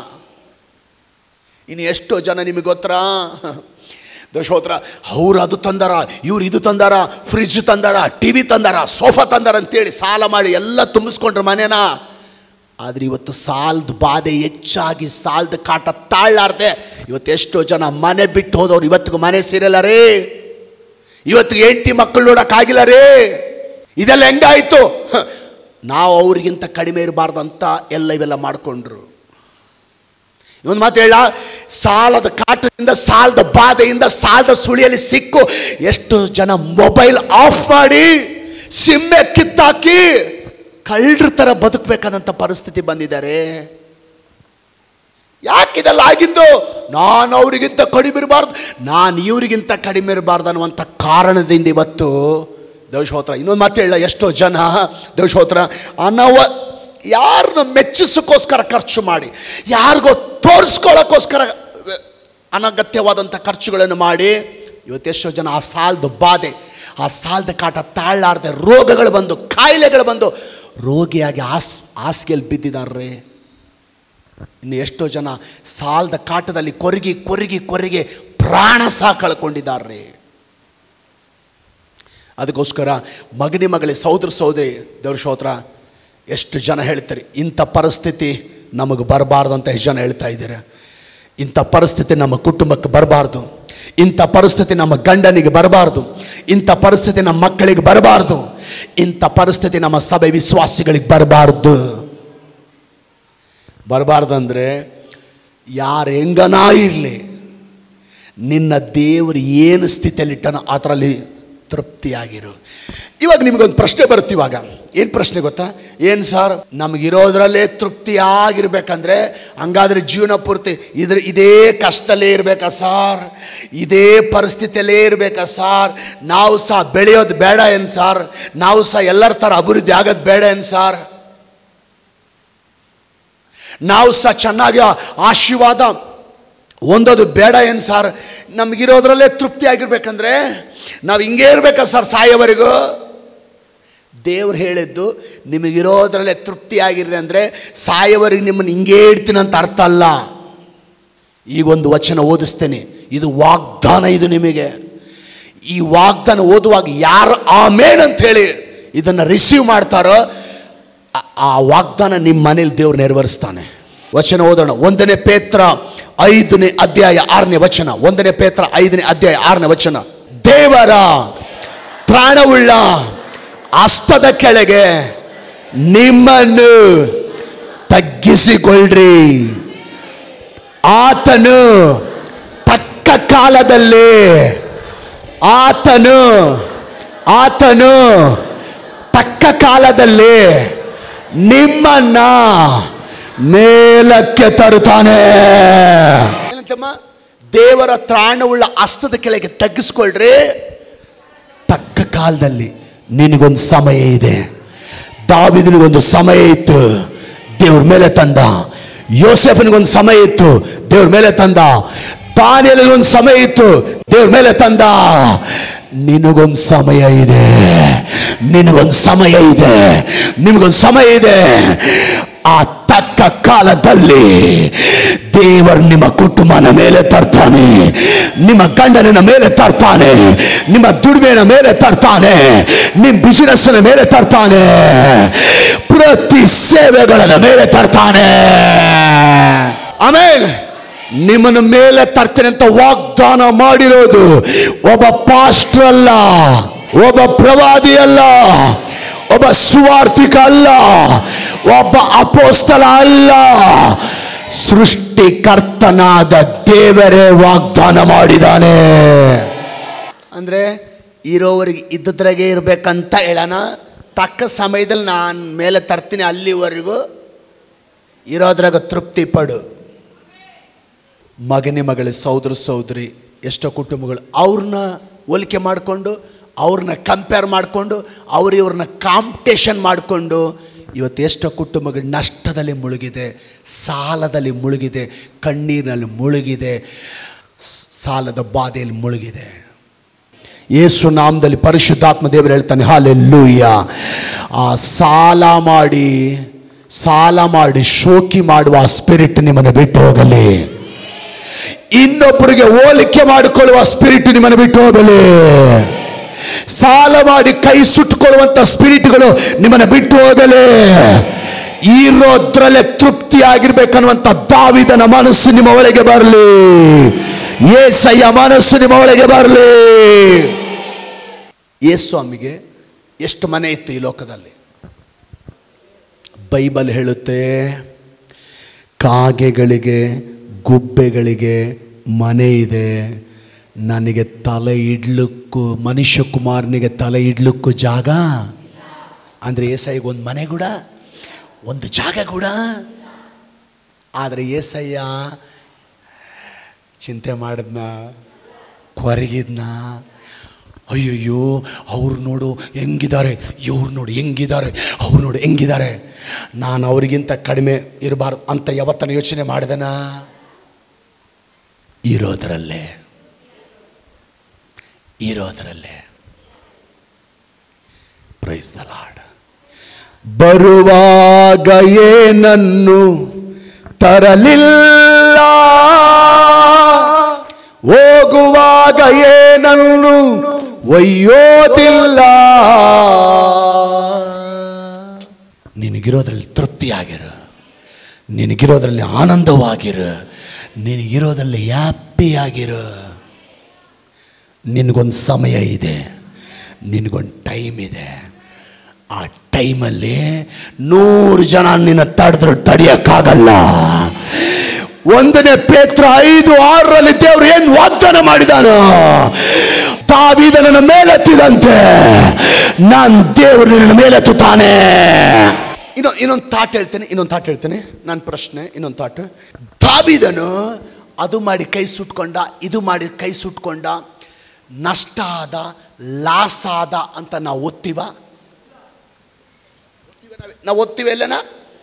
ಇನ್ನು ಎಷ್ಟೋ ಜನ ನಿಮಗೆ ಗೊತ್ತಾ, ದಶೋತ್ರ ಅವ್ರು ಅದು ತಂದಾರ, ಇವ್ರು ಇದು ತಂದಾರ, ಫ್ರಿಜ್ ತಂದಾರ, ಟಿ ವಿ ತಂದಾರ, ಸೋಫಾ ತಂದಾರ ಅಂತೇಳಿ ಸಾಲ ಮಾಡಿ ಎಲ್ಲ ತುಂಬಿಸ್ಕೊಂಡ್ರೆ ಮನೇನ. ಆದರೆ ಇವತ್ತು ಸಾಲದ ಬಾಧೆ ಹೆಚ್ಚಾಗಿ ಸಾಲದ ಕಾಟ ತಾಳಲಾರ್ದೆ ಇವತ್ತು ಎಷ್ಟೋ ಜನ ಮನೆ ಬಿಟ್ಟು ಹೋದವ್ರು ಇವತ್ತಿಗೂ ಮನೆ ಸೇರಲ್ಲ ರೀ. ಇವತ್ತಿಗೆ ಹೆಂಡತಿ ಮಕ್ಕಳು ನೋಡೋಕ್ಕಾಗಿಲ್ಲ ರೀ. ಇದೆಲ್ಲ ಹೆಂಗಾಯಿತು? ನಾವು ಅವ್ರಿಗಿಂತ ಕಡಿಮೆ ಇರಬಾರ್ದಂತ ಎಲ್ಲ ಇವೆಲ್ಲ ಮಾಡಿಕೊಂಡ್ರು. ಇವೊಂದು ಮಾತು ಹೇಳ, ಸಾಲದ ಕಾಟದಿಂದ, ಸಾಲದ ಬಾಧೆಯಿಂದ, ಸಾಲದ ಸುಳಿಯಲ್ಲಿ ಸಿಕ್ಕು ಎಷ್ಟು ಜನ ಮೊಬೈಲ್ ಆಫ್ ಮಾಡಿ ಸಿಮ್ಮೆ ಕಿತ್ತಾಕಿ ಕಳ್ಳರ ಥರ ಬದುಕಬೇಕಾದಂಥ ಪರಿಸ್ಥಿತಿ ಬಂದಿದ್ದಾರೆ. ಯಾಕಿದೆಲ್ಲ ಆಗಿದ್ದು? ನಾನು ಅವರಿಗಿಂತ ಕಡಿಮೆ ಇರಬಾರ್ದು, ನಾನು ಇವರಿಗಿಂತ ಕಡಿಮೆ ಇರಬಾರ್ದು ಅನ್ನುವಂಥ ಕಾರಣದಿಂದ ಇವತ್ತು ದೇವಶೋತ್ರ. ಇನ್ನೊಂದು ಮಾತು ಹೇಳ, ಎಷ್ಟೋ ಜನ ದೇವಶೋತ್ರ ಅನವ ಯಾರನ್ನ ಮೆಚ್ಚಿಸೋಕ್ಕೋಸ್ಕರ ಖರ್ಚು ಮಾಡಿ, ಯಾರಿಗೋ ತೋರಿಸ್ಕೊಳ್ಳೋಕ್ಕೋಸ್ಕರ ಅನಗತ್ಯವಾದಂಥ ಖರ್ಚುಗಳನ್ನು ಮಾಡಿ ಇವತ್ತೆಷ್ಟೋ ಜನ ಆ ಸಾಲದ ಬಾಧೆ, ಆ ಸಾಲದ ಕಾಟ ತಾಳಲಾರದೆ ರೋಗಗಳು ಬಂದು, ಕಾಯಿಲೆಗಳು ಬಂದು ರೋಗಿಯಾಗಿ ಆಸ್ ಹಾಸಿಗೆಯಲ್ಲಿ ಬಿದ್ದಿದ್ದಾರೆ. ಇನ್ನು ಎಷ್ಟೋ ಜನ ಸಾಲದ ಕಾಟದಲ್ಲಿ ಕೊರಗಿ ಕೊರಗಿ ಕೊರಗಿ ಪ್ರಾಣ ಸಹ ಕಳ್ಕೊಂಡಿದ್ದಾರೆ. ಅದಕ್ಕೋಸ್ಕರ ಮಗನಿ ಮಗಳೇ, ಸಹೋದರ ಸಹೋದರಿ, ದೇವ್ರ ಸ್ತೋತ್ರ, ಎಷ್ಟು ಜನ ಹೇಳ್ತಾರೆ ಇಂಥ ಪರಿಸ್ಥಿತಿ ನಮಗೆ ಬರಬಾರ್ದು ಅಂತ ಎಷ್ಟು ಜನ ಹೇಳ್ತಾ ಇದ್ದಾರೆ. ಇಂಥ ಪರಿಸ್ಥಿತಿ ನಮ್ಮ ಕುಟುಂಬಕ್ಕೆ ಬರಬಾರ್ದು, ಇಂಥ ಪರಿಸ್ಥಿತಿ ನಮ್ಮ ಗಂಡನಿಗೆ ಬರಬಾರ್ದು, ಇಂಥ ಪರಿಸ್ಥಿತಿ ನಮ್ಮ ಮಕ್ಕಳಿಗೆ ಬರಬಾರ್ದು, ಇಂಥ ಪರಿಸ್ಥಿತಿ ನಮ್ಮ ಸಭೆ ವಿಶ್ವಾಸಿಗಳಿಗೆ ಬರಬಾರ್ದು. ಬರಬಾರ್ದಂದ್ರೆ ಯಾರು ಹೆಂಗನಾ ಇರಲಿ, ನಿನ್ನ ದೇವರು ಏನು ಸ್ಥಿತಿಯಲ್ಲಿಟ್ಟನೋ ಅದರಲ್ಲಿ ತೃಪ್ತಿಯಾಗಿರು. ಇವಾಗ ನಿಮಗೊಂದು ಪ್ರಶ್ನೆ ಬರುತ್ತೆ. ಇವಾಗ ಏನು ಪ್ರಶ್ನೆ ಗೊತ್ತಾ? ಏನು ಸರ್, ನಮಗಿರೋದ್ರಲ್ಲೇ ತೃಪ್ತಿಯಾಗಿರ್ಬೇಕಂದ್ರೆ ಹಂಗಾದ್ರೆ ಜೀವನ ಪೂರ್ತಿ ಇದ್ರ ಇದೇ ಕಷ್ಟದಲ್ಲೇ ಇರಬೇಕಾ ಸಾರ್? ಇದೇ ಪರಿಸ್ಥಿತಿಯಲ್ಲೇ ಇರಬೇಕಾ ಸಾರ್? ನಾವು ಸಹ ಬೆಳೆಯೋದು ಬೇಡ ಏನು ಸಾರ್? ನಾವು ಸಹ ಎಲ್ಲರ ಥರ ಅಭಿವೃದ್ಧಿ ಆಗೋದು ಬೇಡ ಏನು ಸಾರ್? ನಾವು ಸಹ ಚೆನ್ನಾಗಿ ಆಶೀರ್ವಾದ ಒಂದದು ಬೇಡ ಏನು ಸಾರ್? ನಮಗಿರೋದ್ರಲ್ಲೇ ತೃಪ್ತಿ ಆಗಿರ್ಬೇಕಂದ್ರೆ ನಾವು ಹಿಂಗೆ ಇರಬೇಕಾ ಸರ್ ಸಾಯೋವರೆಗೂ? ದೇವ್ರು ಹೇಳಿದ್ದು ನಿಮಗಿರೋದ್ರಲ್ಲೇ ತೃಪ್ತಿಯಾಗಿರ್ರಿ ಅಂದರೆ ಸಾಯೋವರೆಗೆ ನಿಮ್ಮನ್ನು ಹಿಂಗೇ ಇಡ್ತೀನಿ ಅಂತ ಅರ್ಥ ಅಲ್ಲ. ಈಗೊಂದು ವಚನ ಓದಿಸ್ತೇನೆ, ಇದು ವಾಗ್ದಾನ. ಇದು ನಿಮಗೆ ಈ ವಾಗ್ದಾನ ಓದುವಾಗ ಯಾರು ಆಮೇನ್ ಅಂತ ಹೇಳಿ ಇದನ್ನು ರಿಸೀವ್ ಮಾಡ್ತಾರೋ ಆ ವಾಗ್ದಾನ ನಿಮ್ಮ ಮನೇಲಿ ದೇವ್ರು ನೆರವೇರಿಸ್ತಾನೆ. ವಚನ ಓದೋಣ. ಒಂದನೇ ಪೇತ್ರ ಐದನೇ ಅಧ್ಯಾಯ ಆರನೇ ವಚನ. ಒಂದನೇ ಪೇತ್ರ ಐದನೇ ಅಧ್ಯಾಯ ಆರನೇ ವಚನ. ದೇವರ ತ್ರಾಣವುಳ್ಳ ಹಸ್ತದ ಕೆಳಗೆ ನಿಮ್ಮನ್ನು ತಗ್ಗಿಸಿಕೊಳ್ಳ್ರಿ. ಆತನು ತಕ್ಕ ಕಾಲದಲ್ಲಿ ಆತನು ಆತನು ತಕ್ಕ ಕಾಲದಲ್ಲಿ ನಿಮ್ಮನ್ನ ಮೇಲಕ್ಕೆ ತರುತ್ತಾನೆ. ಏನಂತಮ್ಮ? ದೇವರ ತ್ರಾಣವುಳ್ಳ ಹಸ್ತದ ಕೆಳಗೆ ತಗ್ಗಿಸ್ಕೊಳ್ರಿ. ತಕ್ಕ ಕಾಲದಲ್ಲಿ ನಿನಗೊಂದು ಸಮಯ ಇದೆ. ದಾವೀದನಿಗೊಂದು ಸಮಯ ಇತ್ತು, ದೇವ್ರ ಮೇಲೆ ತಂದ. ಯೋಸೇಫನಿಗೊಂದು ಸಮಯ ಇತ್ತು, ದೇವ್ರ ಮೇಲೆ ತಂದ. ದಾನಿಯೇಲನಿಗೊಂದು ಸಮಯ ಇತ್ತು, ದೇವ್ರ ಮೇಲೆ ತಂದ. ನಿನಗೊಂದು ಸಮಯ ಇದೆ, ನಿನಗೊಂದು ಸಮಯ ಇದೆ, ನಿನಗೊಂದು ಸಮಯ ಇದೆ. ಆ ತಕ್ಕ ಕಾಲದಲ್ಲಿ ದೇವರು ನಿಮ್ಮ ಕುಟುಂಬನ ಮೇಲೆ ತರ್ತಾನೆ, ನಿಮ್ಮ ಗಂಡನ ಮೇಲೆ ತರ್ತಾನೆ, ನಿಮ್ಮ ದುಡಿಮೆಯ ಮೇಲೆ ತರ್ತಾನೆ, ನಿಮ್ಮ ಬಿಸಿನೆಸ್ಸಿನ ಮೇಲೆ ತರ್ತಾನೆ, ಪ್ರತಿ ಸೇವೆಗಳ ಮೇಲೆ ತರ್ತಾನೆ. ಆಮೇಲೆ ನಿಮ್ಮನ್ನ ಮೇಲೆ ತರ್ತೇನೆ ಅಂತ ವಾಗ್ದಾನ ಮಾಡಿರೋದು ಒಬ್ಬ ಪಾಸ್ಟರ್ ಅಲ್ಲ, ಒಬ್ಬ ಪ್ರವಾದಿ ಅಲ್ಲ, ಒಬ್ಬ ಸುವಾರ್ತಿಕ ಅಲ್ಲ, ಒಬ್ಬ ಅಪೋಸ್ತಲ ಅಲ್ಲ, ಸೃಷ್ಟಿಕರ್ತನಾದ ದೇವರೇ ವಾಗ್ದಾನ ಮಾಡಿದಾನೆ. ಅಂದ್ರೆ ಇರೋವರೆಗೆ ಇದ್ದದ್ರಾಗೆ ಇರ್ಬೇಕಂತ ಹೇಳೋಣ. ತಕ್ಕ ಸಮಯದಲ್ಲಿ ನಾನು ಮೇಲೆ ತರ್ತೀನಿ, ಅಲ್ಲಿವರೆಗೂ ಇರೋದ್ರಾಗ ತೃಪ್ತಿ ಪಡು. ಮಗನೇ ಮಗಳೇ, ಸಹೋದರ ಸಹೋದರಿ, ಎಷ್ಟೋ ಕುಟುಂಬಗಳು ಅವ್ರನ್ನ ಹೋಲಿಕೆ ಮಾಡಿಕೊಂಡು, ಅವ್ರನ್ನ ಕಂಪೇರ್ ಮಾಡಿಕೊಂಡು, ಅವ್ರು ಇವ್ರನ್ನ ಕಾಂಪಿಟೇಷನ್ ಮಾಡಿಕೊಂಡು ಇವತ್ತು ಎಷ್ಟೋ ಕುಟುಂಬಗಳು ನಷ್ಟದಲ್ಲಿ ಮುಳುಗಿದೆ, ಸಾಲದಲ್ಲಿ ಮುಳುಗಿದೆ, ಕಣ್ಣೀರಿನಲ್ಲಿ ಮುಳುಗಿದೆ, ಸಾಲದ ಬಾಧೆಯಲ್ಲಿ ಮುಳುಗಿದೆ. ಯೇಸು ನಾಮದಲ್ಲಿ ಪರಿಶುದ್ಧಾತ್ಮ ದೇವರು ಹೇಳ್ತಾನೆ, ಹಲ್ಲೆಲೂಯ. ಆ ಸಾಲ ಮಾಡಿ ಸಾಲ ಮಾಡಿ ಶೋಕಿ ಮಾಡುವ ಸ್ಪಿರಿಟ್ ನಿಮ್ಮನ್ನು ಬಿಟ್ಟು ಹೋಗಲಿ. ಇನ್ನೊಬ್ಬರಿಗೆ ಹೋಲಿಕೆ ಮಾಡಿಕೊಳ್ಳುವ ಸ್ಪಿರಿಟ್ ನಿಮ್ಮನ್ನು ಬಿಟ್ಟು ಹೋಗಲಿ. ಸಾಲ ಮಾಡಿ ಕೈ ಸುಟ್ಟುಕೊಳ್ಳುವಂತ ಸ್ಪಿರಿಟ್ಗಳು ನಿಮ್ಮನ್ನು ಬಿಟ್ಟು ಹೋಗಲಿ. ಇರೋದ್ರಲ್ಲೇ ತೃಪ್ತಿ ಆಗಿರ್ಬೇಕನ್ನುವಂತ ದಾವಿದನ ಮನಸ್ಸು ನಿಮ್ಮ ಒಳಗೆ ಬರಲಿ. ಯೇಸಯ್ಯ ಮನಸ್ಸು ನಿಮ್ಮ ಒಳಗೆ ಬರಲಿ. ಯೇಸುಸ್ವಾಮಿಗೆ ಎಷ್ಟು ಮನೆ ಇತ್ತು ಈ ಲೋಕದಲ್ಲಿ? ಬೈಬಲ್ ಹೇಳುತ್ತೆ, ಕಾಗೆಗಳಿಗೆ ಗುಬ್ಬೆಗಳಿಗೆ ಮನೆ ಇದೆ, ನನಗೆ ತಲೆ ಇಡ್ಲಿಕ್ಕೂ ಮನುಷ್ಯ ಕುಮಾರನಿಗೆ ತಲೆ ಇಡ್ಲಿಕ್ಕೂ ಜಾಗ. ಅಂದರೆ ಏಸಯ್ಯಗೆ ಒಂದು ಮನೆ ಕೂಡ, ಒಂದು ಜಾಗ ಕೂಡ. ಆದರೆ ಏಸಯ್ಯ ಚಿಂತೆ ಮಾಡಿದ್ನ, ಕೊರಗಿದ್ನ. ಅಯ್ಯಯ್ಯೋ, ಅವ್ರು ನೋಡು ಹೆಂಗಿದ್ದಾರೆ, ಇವ್ರು ನೋಡಿ ಹೆಂಗಿದ್ದಾರೆ, ಅವ್ರು ನೋಡಿ ಹೆಂಗಿದ್ದಾರೆ, ನಾನು ಅವ್ರಿಗಿಂತ ಕಡಿಮೆ ಇರಬಾರ್ದು ಅಂತ ಯಾವತ್ತನ ಯೋಚನೆ ಮಾಡಿದನ? ಇರೋದರಲ್ಲೇ ಇರೋದರಲ್ಲೇ ಪ್ರೈಸ್ ದ ಲಾರ್ಡ್. ಬರುವಾಗ ಏನನ್ನು ತರಲಿಲ್ಲ, ಹೋಗುವಾಗ ಏನನ್ನು ಒಯ್ಯೋದಿಲ್ಲ. ನಿನಗಿರೋದ್ರಲ್ಲಿ ತೃಪ್ತಿಯಾಗಿರು, ನಿನಗಿರೋದ್ರಲ್ಲಿ ಆನಂದವಾಗಿರು, ನಿನಗಿರೋದ್ರಲ್ಲಿ ಹ್ಯಾಪಿಯಾಗಿರು. ನಿನಗೊಂದು ಸಮಯ ಇದೆ, ನಿನಗೊಂದು ಟೈಮ್ ಇದೆ. ಆ ಟೈಮಲ್ಲಿ ನೂರು ಜನ ನಿನ್ನ ತಡೆದ್ರು ತಡೆಯಕ್ಕಾಗಲ್ಲ. ಒಂದನೇ ಪೇತ್ರ ಐದು ಆರರಲ್ಲಿ ದೇವರು ಏನು ವಾಗ್ದಾನ ಮಾಡಿದಾನೋ, ದಾವೀದನನ್ನ ಮೇಲೆತ್ತಿದಂತೆ ನಾನು ದೇವರು ನಿನ್ನ ಮೇಲೆತ್ತುತ್ತಾನೆ. ಇನ್ನೊ ಇನ್ನೊಂದು ತಾಟ್ ಹೇಳ್ತೇನೆ ಇನ್ನೊಂದು ತಾಟ್ ಹೇಳ್ತೇನೆ ನನ್ನ ಪ್ರಶ್ನೆ ಇನ್ನೊಂದು ತಾಟ್. ದಾವೀದನು ಅದು ಮಾಡಿ ಕೈ ಸುಟ್ಕೊಂಡ, ಇದು ಮಾಡಿ ಕೈ ಸುಟ್ಕೊಂಡ, ನಷ್ಟ ಆದ, ಲಾಸ್ ಆದ ಅಂತ ನಾವು ಓದ್ತೀವ? ನಾವು ಓದ್ತೀವಿ ಎಲ್ಲನ?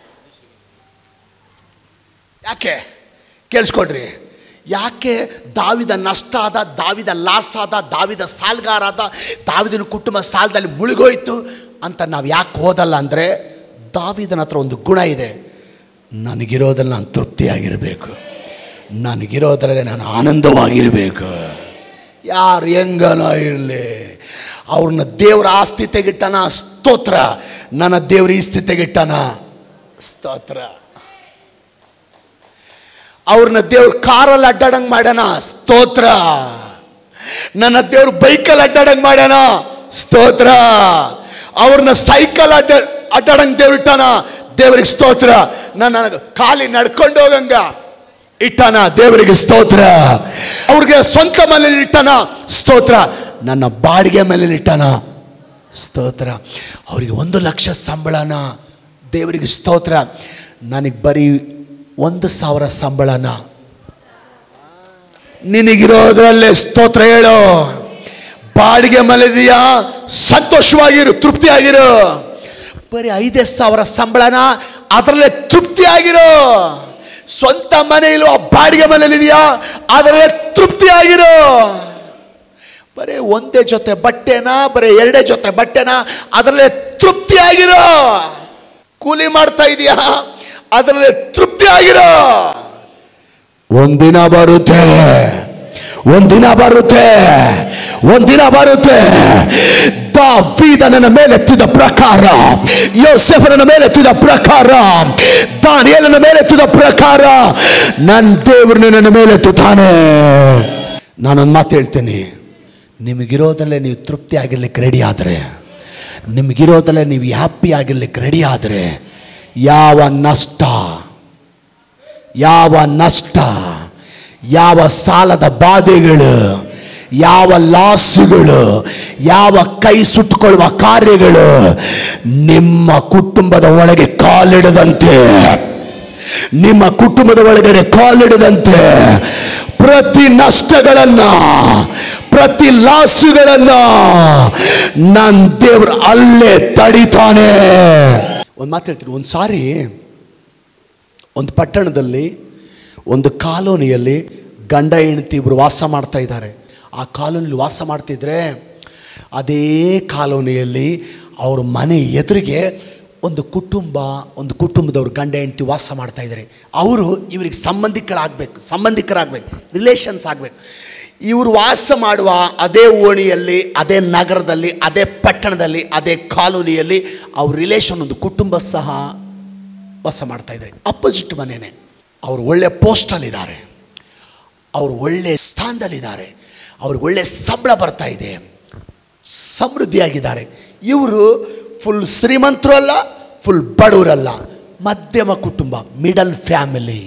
ಯಾಕೆ ಕೇಳಿಸ್ಕೊಡ್ರಿ. ಯಾಕೆ ದಾವಿದ ನಷ್ಟ ಆದ, ದಾವಿದ ಲಾಸ್ ಆದ, ದಾವಿದ ಸಾಲ್ಗಾರ ಆದ, ದಾವಿದನ ಕುಟುಂಬ ಸಾಲದಲ್ಲಿ ಮುಳುಗೋಯ್ತು ಅಂತ ನಾವು ಯಾಕೆ ಓದಲ್ಲ ಅಂದರೆ, ದಾವಿದನ ಹತ್ರ ಒಂದು ಗುಣ ಇದೆ, ನನಗಿರೋದ್ರಲ್ಲಿ ನಾನು ತೃಪ್ತಿಯಾಗಿರಬೇಕು, ನನಗಿರೋದ್ರಲ್ಲೇ ನಾನು ಆನಂದವಾಗಿರಬೇಕು. ಯಾರು ಹೆಂಗನ ಇರಲಿ, ಅವ್ರನ್ನ ದೇವ್ರ ಆ ಸ್ಥಿತಿಗಿಟ್ಟನ, ಸ್ತೋತ್ರ. ನನ್ನ ದೇವ್ರ ಈ ಸ್ಥಿತಿಗಿಟ್ಟನ, ಸ್ತೋತ್ರ. ಅವ್ರನ್ನ ದೇವ್ರ ಕಾರಲ್ಲಿ ಅಡ್ಡಾಡಂಗೆ ಮಾಡೋಣ, ಸ್ತೋತ್ರ. ನನ್ನ ದೇವ್ರ ಬೈಕಲ್ಲಿ ಅಡ್ಡಾಡಂಗೆ ಮಾಡೋಣ, ಸ್ತೋತ್ರ. ಅವ್ರನ್ನ ಸೈಕಲ್ ಅಡ್ಡ ಅಡ್ಡಾಡಂಗೆ ದೇವ್ರು ಇಟ್ಟಾನ, ದೇವರಿಗೆ ಸ್ತೋತ್ರ. ನನ್ನ ಖಾಲಿ ನಡ್ಕೊಂಡು ಹೋಗಂಗ ಇಟ್ಟಾನ, ದೇವರಿಗೆ ಸ್ತೋತ್ರ. ಅವ್ರಿಗೆ ಸ್ವಂತ ಮನೇಲಿ ಇಟ್ಟಾನ, ಸ್ತೋತ್ರ. ನನ್ನ ಬಾಡಿಗೆ ಮೇಲೆ ಇಟ್ಟಾನ, ಸ್ತೋತ್ರ. ಅವರಿಗೆ ಒಂದು ಲಕ್ಷ ಸಂಬಳನ, ದೇವರಿಗೆ ಸ್ತೋತ್ರ. ನನಗೆ ಬರೀ ಒಂದು ಸಾವಿರ ಸಂಬಳನ. ನಿನಗಿರೋದ್ರಲ್ಲೇ ಸ್ತೋತ್ರ ಹೇಳು. ಬಾಡಿಗೆ ಮನೆದಿಯಾ, ಸಂತೋಷವಾಗಿರು, ತೃಪ್ತಿಯಾಗಿರು. ಬರೀ ಐದೇ ಸಾವಿರ ಸಂಬಳನ, ಅದರಲ್ಲೇ ತೃಪ್ತಿಯಾಗಿರು. ಸ್ವಂತ ಮನೆ ಇಲ್ವೋ, ಬಾಡಿಗೆ ಮನೇಲಿದೆಯಾ, ಅದರಲ್ಲೇ ತೃಪ್ತಿಯಾಗಿರು. ಬರೀ ಒಂದೇ ಜೊತೆ ಬಟ್ಟೆನಾ, ಬರೀ ಎರಡೇ ಜೊತೆ ಬಟ್ಟೆನಾ, ಅದರಲ್ಲೇ ತೃಪ್ತಿಯಾಗಿರೋ. ಕೂಲಿ ಮಾಡ್ತಾ ಇದೀಯಾ, ಅದರಲ್ಲೇ ತೃಪ್ತಿಯಾಗಿರೋ. ಒಂದಿನ ಬರುತ್ತೆ, ಒಂದಿನ ಬರುತ್ತೆ, ಒಂದಿನ ಬರುತ್ತೆ. ದಾವೀದನನ್ನ ಮೇಲೆತ್ತಿದ ಪ್ರಕಾರ, ಯೋಸೇಫನನ್ನ ಮೇಲೆತ್ತಿದ ಪ್ರಕಾರ, ದಾನಿಯೇಲನ ಮೇಲೆತ್ತಿದ ಪ್ರಕಾರ ನನ್ನ ದೇವರು ನಿನ್ನನ್ನು ಮೇಲೆತ್ತುತ್ತಾನೆ. ನಾನೊಂದು ಮಾತು ಹೇಳ್ತೀನಿ, ನಿಮಗಿರೋದಲ್ಲೇ ನೀವು ತೃಪ್ತಿ ಆಗಿರ್ಲಿಕ್ಕೆ ರೆಡಿ ಆದರೆ, ನಿಮಗಿರೋದಲ್ಲೇ ನೀವು ಹ್ಯಾಪಿ ಆಗಿರ್ಲಿಕ್ಕೆ ರೆಡಿ ಆದರೆ, ಯಾವ ನಷ್ಟ, ಯಾವ ನಷ್ಟ, ಯಾವ ಸಾಲದ ಬಾಧೆಗಳು, ಯಾವ ಲಾಸುಗಳು, ಯಾವ ಕೈ ಸುಟ್ಟುಕೊಳ್ಳುವ ಕಾರ್ಯಗಳು ನಿಮ್ಮ ಕುಟುಂಬದ ಒಳಗೆ ಕಾಲಿಡದಂತೆ, ನಿಮ್ಮ ಕುಟುಂಬದ ಒಳಗಡೆ ಕಾಲಿಡದಂತೆ ಪ್ರತಿ ನಷ್ಟಗಳನ್ನ, ಪ್ರತಿ ಲಾಸುಗಳನ್ನ ನನ್ನ ದೇವರು ಅಲ್ಲೇ ತಡಿತಾನೆ. ಒಂದು ಮಾತು ಹೇಳ್ತೀನಿ, ಒಂದು ಸಾರಿ ಒಂದು ಪಟ್ಟಣದಲ್ಲಿ ಒಂದು ಕಾಲೋನಿಯಲ್ಲಿ ಗಂಡ ಹೆಂಡತಿ ಇಬ್ಬರು ವಾಸ ಮಾಡ್ತಾ ಇದ್ದಾರೆ. ಆ ಕಾಲೋನಿಯಲ್ಲಿ ವಾಸ ಮಾಡ್ತಿದ್ರೆ ಅದೇ ಕಾಲೋನಿಯಲ್ಲಿ ಅವ್ರ ಮನೆ ಎದುರಿಗೆ ಒಂದು ಕುಟುಂಬ, ಒಂದು ಕುಟುಂಬದವ್ರು ಗಂಡ ಹೆಂಡತಿ ವಾಸ ಮಾಡ್ತಾ ಇದ್ದಾರೆ. ಅವರು ಇವ್ರಿಗೆ ಸಂಬಂಧಿಕರಾಗಬೇಕು, ಸಂಬಂಧಿಕರಾಗಬೇಕು, ರಿಲೇಷನ್ಸ್ ಆಗಬೇಕು. ಇವರು ವಾಸ ಮಾಡುವ ಅದೇ ಓಣಿಯಲ್ಲಿ, ಅದೇ ನಗರದಲ್ಲಿ, ಅದೇ ಪಟ್ಟಣದಲ್ಲಿ, ಅದೇ ಕಾಲೋನಿಯಲ್ಲಿ ಅವ್ರ ರಿಲೇಷನ್ ಒಂದು ಕುಟುಂಬ ಸಹ ವಾಸ ಮಾಡ್ತಾ ಇದ್ದಾರೆ. ಅಪೋಸಿಟ್ ಮನೆಯೇ. ಅವರು ಒಳ್ಳೆ ಪೋಸ್ಟಲ್ಲಿದ್ದಾರೆ, ಅವರು ಒಳ್ಳೆ ಸ್ಥಾನದಲ್ಲಿದ್ದಾರೆ, ಅವ್ರಿಗೆ ಒಳ್ಳೆ ಸಂಬಳ ಬರ್ತಾ ಇದೆ, ಸಮೃದ್ಧಿಯಾಗಿದ್ದಾರೆ. ಇವರು ಫುಲ್ ಶ್ರೀಮಂತರು ಅಲ್ಲ, ಫುಲ್ ಬಡವರಲ್ಲ, ಮಧ್ಯಮ ಕುಟುಂಬ, ಮಿಡಲ್ ಫ್ಯಾಮಿಲಿ.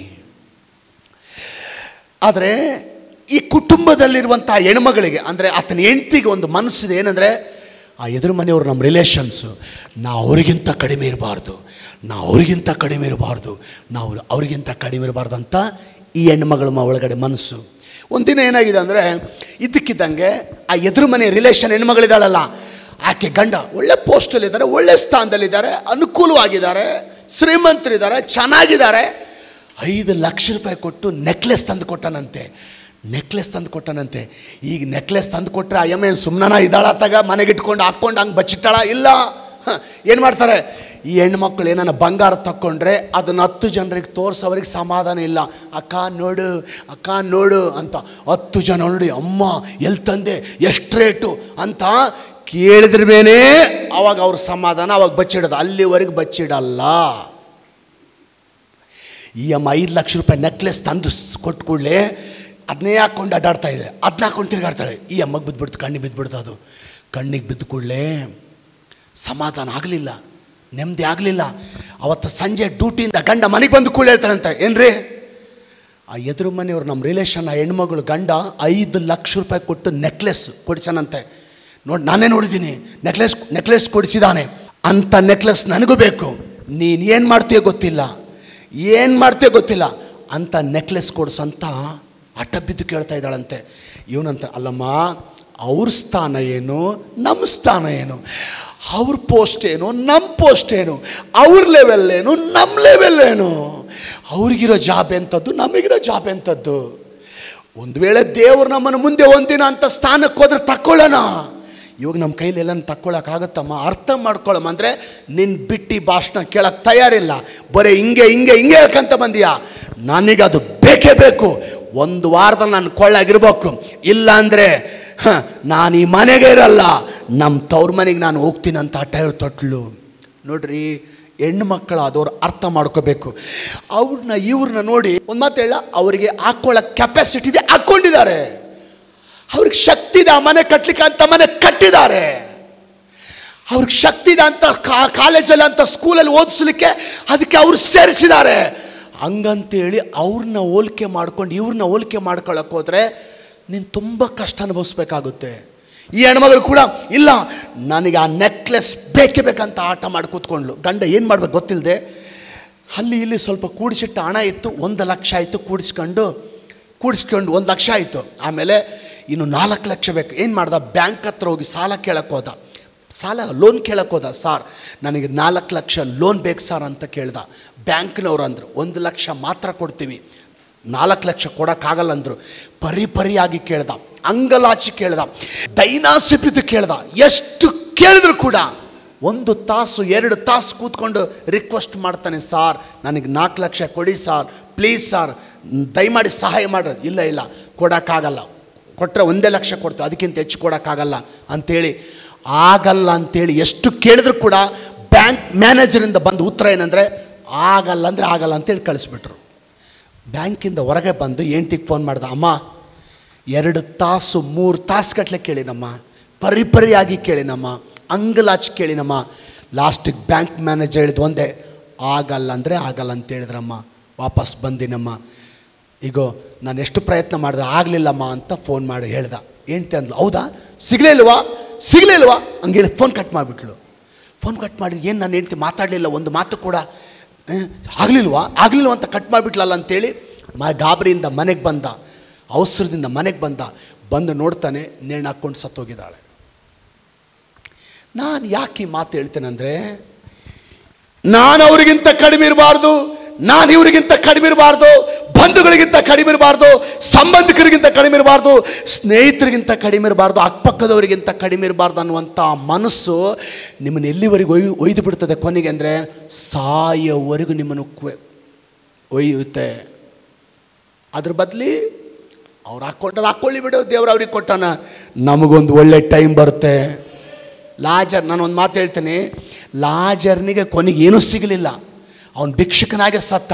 ಆದರೆ ಈ ಕುಟುಂಬದಲ್ಲಿರುವಂಥ ಹೆಣ್ಮಗಳಿಗೆ, ಅಂದರೆ ಆತನ ಹೆಂಡತಿಗೆ ಒಂದು ಮನಸ್ಸಿದೆ, ಏನಂದರೆ ಆ ಎದುರು ಮನೆಯವರು ನಮ್ಮ ರಿಲೇಷನ್ಸು, ನಾವು ಅವ್ರಿಗಿಂತ ಕಡಿಮೆ ಇರಬಾರ್ದು, ನಾವು ಅವ್ರಿಗಿಂತ ಕಡಿಮೆ ಇರಬಾರ್ದು, ನಾವು ಅವ್ರಿಗಿಂತ ಕಡಿಮೆ ಇರಬಾರ್ದು ಅಂತ ಈ ಹೆಣ್ಮಗಳ ಒಳಗಡೆ ಮನಸ್ಸು. ಒಂದಿನ ಏನಾಗಿದೆ ಅಂದರೆ, ಇದ್ದಕ್ಕಿದ್ದಂಗೆ ಆ ಎದುರು ಮನೆ ರಿಲೇಷನ್ ಹೆಣ್ಮಗಳಿದ್ದಾಳಲ್ಲ, ಆಕೆ ಗಂಡ ಒಳ್ಳೆ ಪೋಸ್ಟಲ್ಲಿದ್ದಾರೆ, ಒಳ್ಳೆ ಸ್ಥಾನದಲ್ಲಿದ್ದಾರೆ, ಅನುಕೂಲವಾಗಿದ್ದಾರೆ, ಶ್ರೀಮಂತರಿದ್ದಾರೆ, ಚೆನ್ನಾಗಿದ್ದಾರೆ. ಐದು ಲಕ್ಷ ರೂಪಾಯಿ ಕೊಟ್ಟು ನೆಕ್ಲೆಸ್ ತಂದು ಕೊಟ್ಟನಂತೆ, ನೆಕ್ಲೆಸ್ ತಂದು ಕೊಟ್ಟನಂತೆ. ಈಗ ನೆಕ್ಲೆಸ್ ತಂದು ಕೊಟ್ಟರೆ ಆ ಎಮ್ಮೆ ಸುಮ್ಮನ ಇದ್ದಾಳ, ತಗ ಮನೆಗಿಟ್ಕೊಂಡು ಹಾಕ್ಕೊಂಡು ಹಂಗೆ ಬಚ್ಚಿಟ್ಟಾಳ? ಇಲ್ಲ. ಏನು ಮಾಡ್ತಾರೆ ಈ ಹೆಣ್ಮಕ್ಳು? ಏನಾನ ಬಂಗಾರ ತಕ್ಕೊಂಡ್ರೆ ಅದನ್ನು ಹತ್ತು ಜನರಿಗೆ ತೋರಿಸೋವ್ರಿಗೆ ಸಮಾಧಾನ ಇಲ್ಲ. ಅಕ್ಕ ನೋಡು, ಅಕ್ಕ ನೋಡು ಅಂತ ಹತ್ತು ಜನ ನೋಡಿ, ಅಮ್ಮ ಎಲ್ಲಿ ತಂದೆ, ಎಷ್ಟು ರೇಟು ಅಂತ ಕೇಳಿದ್ರೇನೇ ಅವಾಗ ಅವ್ರ ಸಮಾಧಾನ, ಅವಾಗ ಬಚ್ಚಿಡೋದು. ಅಲ್ಲಿವರೆಗೆ ಬಚ್ಚಿಡಲ್ಲ. ಈ ಅಮ್ಮ ಐದು ಲಕ್ಷ ರೂಪಾಯಿ ನೆಕ್ಲೆಸ್ ತಂದು ಕೊಟ್ಟು ಕೂಡಲೇ ಅದನ್ನೇ ಹಾಕ್ಕೊಂಡು ಅಡ್ಡಾಡ್ತಾ ಇದೆ, ಅದನ್ನ ಹಾಕ್ಕೊಂಡು ತಿರುಗಾಡ್ತಾಳೆ. ಈ ಅಮ್ಮಗೆ ಬಿದ್ದುಬಿಡ್ತು, ಕಣ್ಣಿಗೆ ಬಿದ್ದುಬಿಡ್ತು. ಅದು ಕಣ್ಣಿಗೆ ಬಿದ್ದು ಕೂಡಲೇ ಸಮಾಧಾನ ಆಗಲಿಲ್ಲ, ನೆಮ್ಮದಿ ಆಗಲಿಲ್ಲ. ಅವತ್ತು ಸಂಜೆ ಡ್ಯೂಟಿಯಿಂದ ಗಂಡ ಮನೆಗೆ ಬಂದು ಕೂಡಲೇ ಹೇಳ್ತಾಳಂತೆ, ಏನ್ರಿ ಆ ಎದುರು ಮನೆಯವ್ರು ನಮ್ಮ ರಿಲೇಷನ್ ಆ ಹೆಣ್ಮಗಳು ಗಂಡ ಐದು ಲಕ್ಷ ರೂಪಾಯಿ ಕೊಟ್ಟು ನೆಕ್ಲೆಸ್ ಕೊಡಿಸನಂತೆ. ನೋಡಿ, ನಾನೇ ನೋಡಿದ್ದೀನಿ, ನೆಕ್ಲೆಸ್ ನೆಕ್ಲೆಸ್ ಕೊಡಿಸಿದಾನೆ ಅಂಥ ನೆಕ್ಲೆಸ್ ನನಗೂ ಬೇಕು. ನೀನು ಏನು ಮಾಡ್ತೀಯೋ ಗೊತ್ತಿಲ್ಲ, ಏನು ಮಾಡ್ತೀಯೋ ಗೊತ್ತಿಲ್ಲ ಅಂತ ನೆಕ್ಲೆಸ್ ಕೊಡಿಸಂತ ಹಠ ಬಿದ್ದು ಕೇಳ್ತಾ ಇದ್ದಾಳಂತೆ. ಇವನಂತ, ಅಲ್ಲಮ್ಮ ಅವ್ರ ಸ್ಥಾನ ಏನು, ನಮ್ಮ ಸ್ಥಾನ ಏನು, ಅವ್ರ ಪೋಸ್ಟ್ ಏನು, ನಮ್ಮ ಪೋಸ್ಟ್ ಏನು, ಅವ್ರ ಲೆವೆಲ್ ಏನು, ನಮ್ಮ ಲೆವೆಲ್ ಏನು, ಅವ್ರಿಗಿರೋ ಜಾಬ್ ಎಂಥದ್ದು, ನಮಗಿರೋ ಜಾಬ್ ಎಂಥದ್ದು. ಒಂದು ವೇಳೆ ದೇವ್ರು ನಮ್ಮನ್ನು ಮುಂದೆ ಒಂದಿನ ಅಂತ ಸ್ಥಾನಕ್ಕೆ ಹೋದ್ರೆ ತಕ್ಕೊಳ್ಳೋಣ. ಇವಾಗ ನಮ್ಮ ಕೈಲಿ ಎಲ್ಲ ತಕ್ಕೊಳ್ಳೋಕ್ಕಾಗತ್ತಮ್ಮ, ಅರ್ಥ ಮಾಡ್ಕೊಳ್ಳಮ್ಮ. ಅಂದರೆ ನಿನ್ನ ಬಿಟ್ಟು ಭಾಷಣ ಕೇಳೋಕ್ಕೆ ತಯಾರಿಲ್ಲ, ಬರೀ ಹಿಂಗೆ ಹಿಂಗೆ ಹಿಂಗೆ ಹೇಳ್ಕಂತ ಬಂದೀಯಾ. ನನಗದು ಬೇಕೇ ಬೇಕು. ಒಂದು ವಾರದಲ್ಲಿ ನಾನು ಕೊಳ್ಳಾಗಿರ್ಬೇಕು, ಇಲ್ಲ ಅಂದರೆ ನಾನು ಈ ಮನೆಗೆ ಇರಲ್ಲ, ನಮ್ಮ ತವ್ರ ಮನೆಗೆ ನಾನು ಹೋಗ್ತೀನಿ ಅಂತ ಹಠ ತೊಟ್ಲು. ನೋಡ್ರಿ, ಹೆಣ್ಣು ಮಕ್ಕಳು ಆದವ್ರು ಅರ್ಥ ಮಾಡ್ಕೋಬೇಕು. ಅವ್ರನ್ನ ಇವ್ರನ್ನ ನೋಡಿ ಒಂದು ಮಾತು ಹೇಳ, ಅವರಿಗೆ ಹಾಕ್ಕೊಳ್ಳೋ ಕೆಪಾಸಿಟಿ ಇದೆ, ಹಾಕ್ಕೊಂಡಿದ್ದಾರೆ. ಅವ್ರಿಗೆ ಶಕ್ತಿ ಇದೆ, ಆ ಮನೆ ಕಟ್ಟಲಿಕ್ಕೆ ಅಂತ ಮನೆ ಕಟ್ಟಿದ್ದಾರೆ. ಅವ್ರಿಗೆ ಶಕ್ತಿ ಇದೆ ಅಂತ ಕಾಲೇಜಲ್ಲಿ ಅಂತ ಸ್ಕೂಲಲ್ಲಿ ಓದಿಸ್ಲಿಕ್ಕೆ ಅದಕ್ಕೆ ಅವ್ರು ಸೇರಿಸಿದ್ದಾರೆ. ಹಂಗಂತೇಳಿ ಅವ್ರನ್ನ ಹೋಲಿಕೆ ಮಾಡ್ಕೊಂಡು ಇವ್ರನ್ನ ಹೋಲಿಕೆ ಮಾಡ್ಕೊಳ್ಳೋಕೆ ಹೋದರೆ ನೀನು ತುಂಬ ಕಷ್ಟ ಅನುಭವಿಸ್ಬೇಕಾಗುತ್ತೆ. ಈ ಹೆಣ್ಮಗಳು ಕೂಡ ಇಲ್ಲ, ನನಗೆ ಆ ನೆಕ್ಲೆಸ್ ಬೇಕೇ ಬೇಕಂತ ಆಟ ಮಾಡಿ ಕೂತ್ಕೊಂಡ್ಲು. ಗಂಡ ಏನು ಮಾಡ್ಬೇಕು ಗೊತ್ತಿಲ್ಲದೆ ಅಲ್ಲಿ ಇಲ್ಲಿ ಸ್ವಲ್ಪ ಕೂಡಿಸಿಟ್ಟ ಹಣ ಇತ್ತು, ಒಂದು ಲಕ್ಷ ಆಯಿತು. ಕೂಡಿಸ್ಕೊಂಡು ಕೂಡಿಸ್ಕೊಂಡು ಒಂದು ಲಕ್ಷ ಆಯಿತು. ಆಮೇಲೆ ಇನ್ನು ನಾಲ್ಕು ಲಕ್ಷ ಬೇಕು. ಏನು ಮಾಡ್ದ, ಬ್ಯಾಂಕ್ ಹತ್ರ ಹೋಗಿ ಸಾಲ ಕೇಳಕ್ಕೆ ಹೋದ. ಸಾಲ ಲೋನ್ ಕೇಳಕ್ಕೆ ಹೋದ. ಸಾರ್ ನನಗೆ ನಾಲ್ಕು ಲಕ್ಷ ಲೋನ್ ಬೇಕು ಸರ್ ಅಂತ ಕೇಳ್ದ. ಬ್ಯಾಂಕ್ನವ್ರು ಅಂದರು, ಒಂದು ಲಕ್ಷ ಮಾತ್ರ ಕೊಡ್ತೀವಿ, ನಾಲ್ಕು ಲಕ್ಷ ಕೊಡೋಕ್ಕಾಗಲ್ಲ ಅಂದರು. ಪರಿ ಪರಿಯಾಗಿ ಕೇಳ್ದ, ಅಂಗಲಾಚಿ ಕೇಳ್ದ, ದೈನಾಸಿಪಿತು ಕೇಳ್ದ. ಎಷ್ಟು ಕೇಳಿದ್ರು ಕೂಡ ಒಂದು ತಾಸು ಎರಡು ತಾಸು ಕೂತ್ಕೊಂಡು ರಿಕ್ವೆಸ್ಟ್ ಮಾಡ್ತಾನೆ, ಸಾರ್ ನನಗೆ ನಾಲ್ಕು ಲಕ್ಷ ಕೊಡಿ ಸಾರ್, ಪ್ಲೀಸ್ ಸಾರ್, ದಯಮಾಡಿ ಸಹಾಯ ಮಾಡೋದು. ಇಲ್ಲ ಇಲ್ಲ ಕೊಡೋಕ್ಕಾಗಲ್ಲ. ಕೊಟ್ಟರೆ ಒಂದೇ ಲಕ್ಷ ಕೊಡ್ತೀವಿ, ಅದಕ್ಕಿಂತ ಹೆಚ್ಚು ಕೊಡೋಕ್ಕಾಗಲ್ಲ ಅಂಥೇಳಿ, ಆಗಲ್ಲ ಅಂಥೇಳಿ ಎಷ್ಟು ಕೇಳಿದ್ರು ಕೂಡ ಬ್ಯಾಂಕ್ ಮ್ಯಾನೇಜರಿಂದ ಬಂದು ಉತ್ತರ ಏನಂದರೆ ಆಗಲ್ಲ ಅಂದರೆ ಆಗಲ್ಲ ಅಂತೇಳಿ ಕಳಿಸ್ಬಿಟ್ರು. ಬ್ಯಾಂಕಿಂದ ಹೊರಗೆ ಬಂದು ಹೆಂಡ್ತಿಗೆ ಫೋನ್ ಮಾಡ್ದೆ, ಅಮ್ಮ ಎರಡು ತಾಸು ಮೂರು ತಾಸು ಗಟ್ಟಲೆ ಕೇಳಿನಮ್ಮ, ಪರಿಪರಿಯಾಗಿ ಕೇಳಿನಮ್ಮ, ಅಂಗಲಾಚಿ ಕೇಳಿನಮ್ಮ. ಲಾಸ್ಟಿಗೆ ಬ್ಯಾಂಕ್ ಮ್ಯಾನೇಜರ್ ಹೇಳಿದ್ದು ಒಂದೇ, ಆಗಲ್ಲ ಅಂದರೆ ಆಗಲ್ಲ ಅಂತ ಹೇಳಿದ್ರಮ್ಮ. ವಾಪಸ್ ಬಂದಿನಮ್ಮ. ಈಗ ನಾನು ಎಷ್ಟು ಪ್ರಯತ್ನ ಮಾಡಿದ್ರೆ ಆಗಲಿಲ್ಲಮ್ಮ ಅಂತ ಫೋನ್ ಮಾಡಿ ಹೇಳ್ದ. ಹೆಂಡ್ತಿ ಅಂದ್ಲು, ಹೌದಾ ಸಿಗಲೇ ಇಲ್ವಾ ಸಿಗಲೇ ಇಲ್ವಾ ಹಂಗೇಳಿ ಫೋನ್ ಕಟ್ ಮಾಡಿಬಿಟ್ಲು. ಫೋನ್ ಕಟ್ ಮಾಡಿದ್ರೆ ಏನು ನಾನು ಹೆಂಡ್ತಿ ಮಾತಾಡಲಿಲ್ಲ, ಒಂದು ಮಾತು ಕೂಡ ಆಗಲಿಲ್ವಾ ಆಗಲಿಲ್ವ ಅಂತ ಕಟ್ ಮಾಡಿಬಿಟ್ಲಲ್ಲ ಅಂತೇಳಿ ಮ ಗಾಬರಿಯಿಂದ ಮನೆಗೆ ಬಂದ, ಅವಸರದಿಂದ ಮನೆಗೆ ಬಂದ. ಬಂದು ನೋಡ್ತಾನೆ ನೇಣು ಹಾಕ್ಕೊಂಡು ಸತ್ತೋಗಿದ್ದಾಳೆ. ನಾನು ಯಾಕೆ ಈ ಮಾತು ಹೇಳ್ತೇನೆಂದರೆ, ನಾನು ಅವ್ರಿಗಿಂತ ಕಡಿಮೆ ಇರಬಾರ್ದು, ನಾನು ಇವರಿಗಿಂತ ಕಡಿಮೆ ಇರಬಾರ್ದು, ಬಂಧುಗಳಿಗಿಂತ ಕಡಿಮೆ ಇರಬಾರ್ದು, ಸಂಬಂಧಿಕರಿಗಿಂತ ಕಡಿಮೆ ಇರಬಾರ್ದು, ಸ್ನೇಹಿತರಿಗಿಂತ ಕಡಿಮೆ ಇರಬಾರ್ದು, ಅಕ್ಕಪಕ್ಕದವರಿಗಿಂತ ಕಡಿಮೆ ಇರಬಾರ್ದು ಅನ್ನುವಂಥ ಮನಸ್ಸು ನಿಮ್ಮನ್ನು ಎಲ್ಲಿವರೆಗೂ ಒಯ್ ಒಯ್ದು ಬಿಡ್ತದೆ ಕೊನೆಗೆ ಅಂದರೆ ಸಾಯೋವರೆಗೂ ನಿಮ್ಮನ್ನು ಒಯ್ಯುತ್ತೆ. ಅದ್ರ ಬದಲಿ ಅವ್ರು ಹಾಕ್ಕೊಂಡ್ರೆ ಹಾಕ್ಕೊಳ್ಳಿ ಬಿಡು, ದೇವ್ರು ಅವ್ರಿಗೆ ಕೊಟ್ಟಾನ, ನಮಗೊಂದು ಒಳ್ಳೆ ಟೈಮ್ ಬರುತ್ತೆ. ಲಾಜರ್, ನಾನು ಒಂದು ಮಾತು ಹೇಳ್ತೇನೆ, ಲಾಜರ್ನಿಗೆ ಕೊನೆಗೆ ಏನೂ ಸಿಗಲಿಲ್ಲ, ಅವನು ಭಿಕ್ಷುಕನಾಗೆ ಸತ್ತ.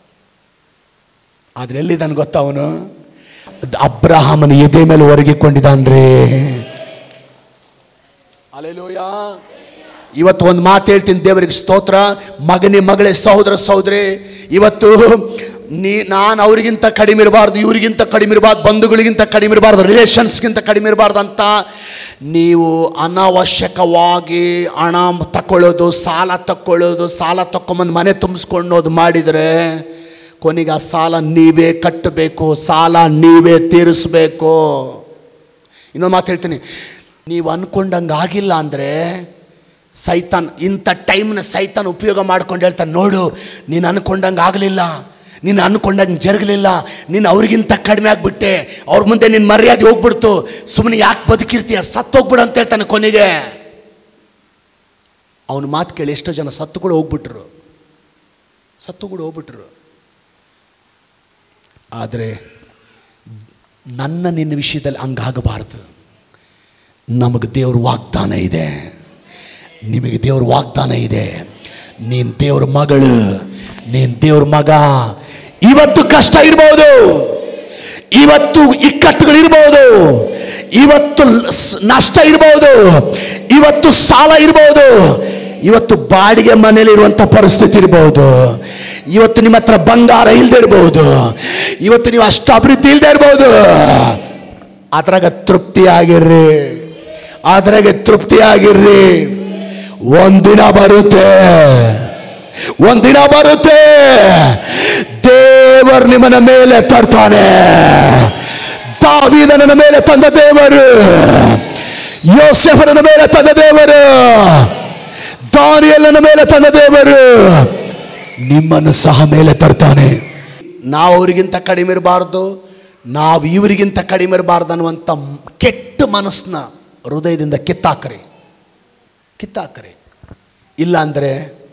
ಆದರೆ ಎಲ್ಲಿದ್ದಾನೆ ಗೊತ್ತಾ ಅವನು? ಅಬ್ರಹಾಮನ ಎದೆ ಮೇಲೆ ಒರಗಿಕೊಂಡಿದ್ದಾನ್ರಿ. ಹಲ್ಲೆಲೂಯಾ. ಇವತ್ತು ಒಂದು ಮಾತು ಹೇಳ್ತೀನಿ, ದೇವರಿಗೆ ಸ್ತೋತ್ರ. ಮಗನೇ ಮಗಳೇ, ಸಹೋದರ ಸಹೋದರಿ, ಇವತ್ತು ನೀ ನಾನು ಅವ್ರಿಗಿಂತ ಕಡಿಮೆ ಇರಬಾರ್ದು, ಇವ್ರಿಗಿಂತ ಕಡಿಮೆ ಇರಬಾರ್ದು, ಬಂಧುಗಳಿಗಿಂತ ಕಡಿಮೆ ಇರಬಾರ್ದು, ರಿಲೇಷನ್ಸ್ಗಿಂತ ಕಡಿಮೆ ಇರಬಾರ್ದು ಅಂತ ನೀವು ಅನಾವಶ್ಯಕವಾಗಿ ಹಣ ತಗೊಳ್ಳೋದು, ಸಾಲ ತಗೊಳ್ಳೋದು, ಸಾಲ ತಗೊಂಬಂದು ಮನೆ ತುಂಬಿಸ್ಕೊಳ್ಳೋದು ಮಾಡಿದರೆ ಕೊನೆಗೆ ಆ ಸಾಲ ನೀವೇ ಕಟ್ಟಬೇಕು, ಸಾಲ ನೀವೇ ತೀರಿಸಬೇಕು. ಇನ್ನೊಂದು ಮಾತು ಹೇಳ್ತೀನಿ, ನೀವು ಅಂದ್ಕೊಂಡಂಗೆ ಆಗಿಲ್ಲ ಅಂದರೆ ಸೈತಾನ್, ಇಂಥ ಟೈಮ್ನ ಸೈತಾನ್ ಉಪಯೋಗ ಮಾಡ್ಕೊಂಡು ಹೇಳ್ತಾನೆ, ನೋಡು ನೀನು ಅಂದ್ಕೊಂಡಂಗೆ ಆಗಲಿಲ್ಲ, ನೀನು ಅಂದ್ಕೊಂಡಂಗೆ ಜರುಗಲಿಲ್ಲ, ನೀನು ಅವ್ರಿಗಿಂತ ಕಡಿಮೆ ಆಗಿಬಿಟ್ಟೆ, ಅವ್ರ ಮುಂದೆ ನಿನ್ನ ಮರ್ಯಾದೆ ಹೋಗ್ಬಿಡ್ತು, ಸುಮ್ಮನೆ ಯಾಕೆ ಬದುಕಿರ್ತೀಯ, ಸತ್ತೋಗ್ಬಿಡು ಅಂತ ಹೇಳ್ತಾನೆ. ಕೊನೆಗೆ ಅವನ ಮಾತು ಕೇಳಿ ಎಷ್ಟೋ ಜನ ಸತ್ತು ಕೂಡ ಹೋಗ್ಬಿಟ್ರು, ಸತ್ತು ಕೂಡ ಹೋಗ್ಬಿಟ್ರು. ಆದರೆ ನನ್ನ ನಿನ್ನ ವಿಷಯದಲ್ಲಿ ಹಂಗಾಗಬಾರ್ದು. ನಮಗೆ ದೇವ್ರ ವಾಗ್ದಾನ ಇದೆ, ನಿಮಗೆ ದೇವ್ರ ವಾಗ್ದಾನ ಇದೆ. ನೀನು ದೇವ್ರ ಮಗಳು, ನೀನು ದೇವ್ರ ಮಗ. ಇವತ್ತು ಕಷ್ಟ ಇರ್ಬೋದು, ಇವತ್ತು ಇಕ್ಕಟ್ಟುಗಳಿರ್ಬೋದು, ಇವತ್ತು ನಷ್ಟ ಇರ್ಬೋದು, ಇವತ್ತು ಸಾಲ ಇರ್ಬೋದು, ಇವತ್ತು ಬಾಡಿಗೆ ಮನೆಯಲ್ಲಿರುವಂಥ ಪರಿಸ್ಥಿತಿ ಇರ್ಬೋದು, ಇವತ್ತು ನಿಮ್ಮ ಹತ್ರ ಬಂಗಾರ ಇಲ್ಲದೆ ಇರ್ಬೋದು, ಇವತ್ತು ನೀವು ಅಷ್ಟು ಅಭಿವೃದ್ಧಿ ಇಲ್ಲದೆ ಇರ್ಬೋದು. ಅದ್ರಾಗ ತೃಪ್ತಿಯಾಗಿರ್ರಿ, ಅದ್ರಾಗ ತೃಪ್ತಿಯಾಗಿರ್ರಿ. ಒಂದಿನ ಬರುತ್ತೆ, ಒಂದಿನ ಬರುತ್ತೆ, ದೇವರು ನಿಮ್ಮನ ಮೇಲೆ ತರ್ತಾನೆ. ದಾವೀದನ ಮೇಲೆ ತಂದ ದೇವರು, ಯೋಸೇಫನ ಮೇಲೆ ತಂದ ದೇವರು, ದಾನಿಯೇಲನ ಮೇಲೆ ತಂದ ದೇವರು ನಿಮ್ಮನ್ನು ಸಹ ಮೇಲೆ ತರ್ತಾನೆ. ನಾವು ಅವರಿಗಿಂತ ಕಡಿಮೆ ಇರಬಾರ್ದು, ನಾವು ಇವರಿಗಿಂತ ಕಡಿಮೆ ಇರಬಾರ್ದು ಅನ್ನುವಂಥ ಕೆಟ್ಟ ಮನಸ್ಸನ್ನ ಹೃದಯದಿಂದ ಕಿತ್ತಾಕ್ರಿ, ಕಿತ್ತಾಕ್ರಿ. ಇಲ್ಲಾಂದರೆ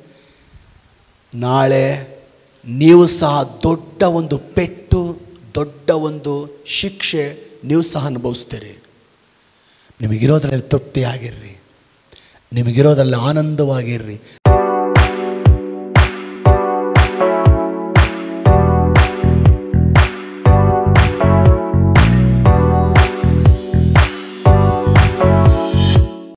ನಾಳೆ ನೀವು ಸಹ ದೊಡ್ಡ ಒಂದು ಪೆಟ್ಟು, ದೊಡ್ಡ ಒಂದು ಶಿಕ್ಷೆ ನೀವು ಸಹ ಅನುಭವಿಸ್ತೀರಿ. ನಿಮಗಿರೋದ್ರಲ್ಲಿ ತೃಪ್ತಿಯಾಗಿರ್ರಿ, ನಿಮಗಿರೋದ್ರಲ್ಲಿ ಆನಂದವಾಗಿರ್ರಿ.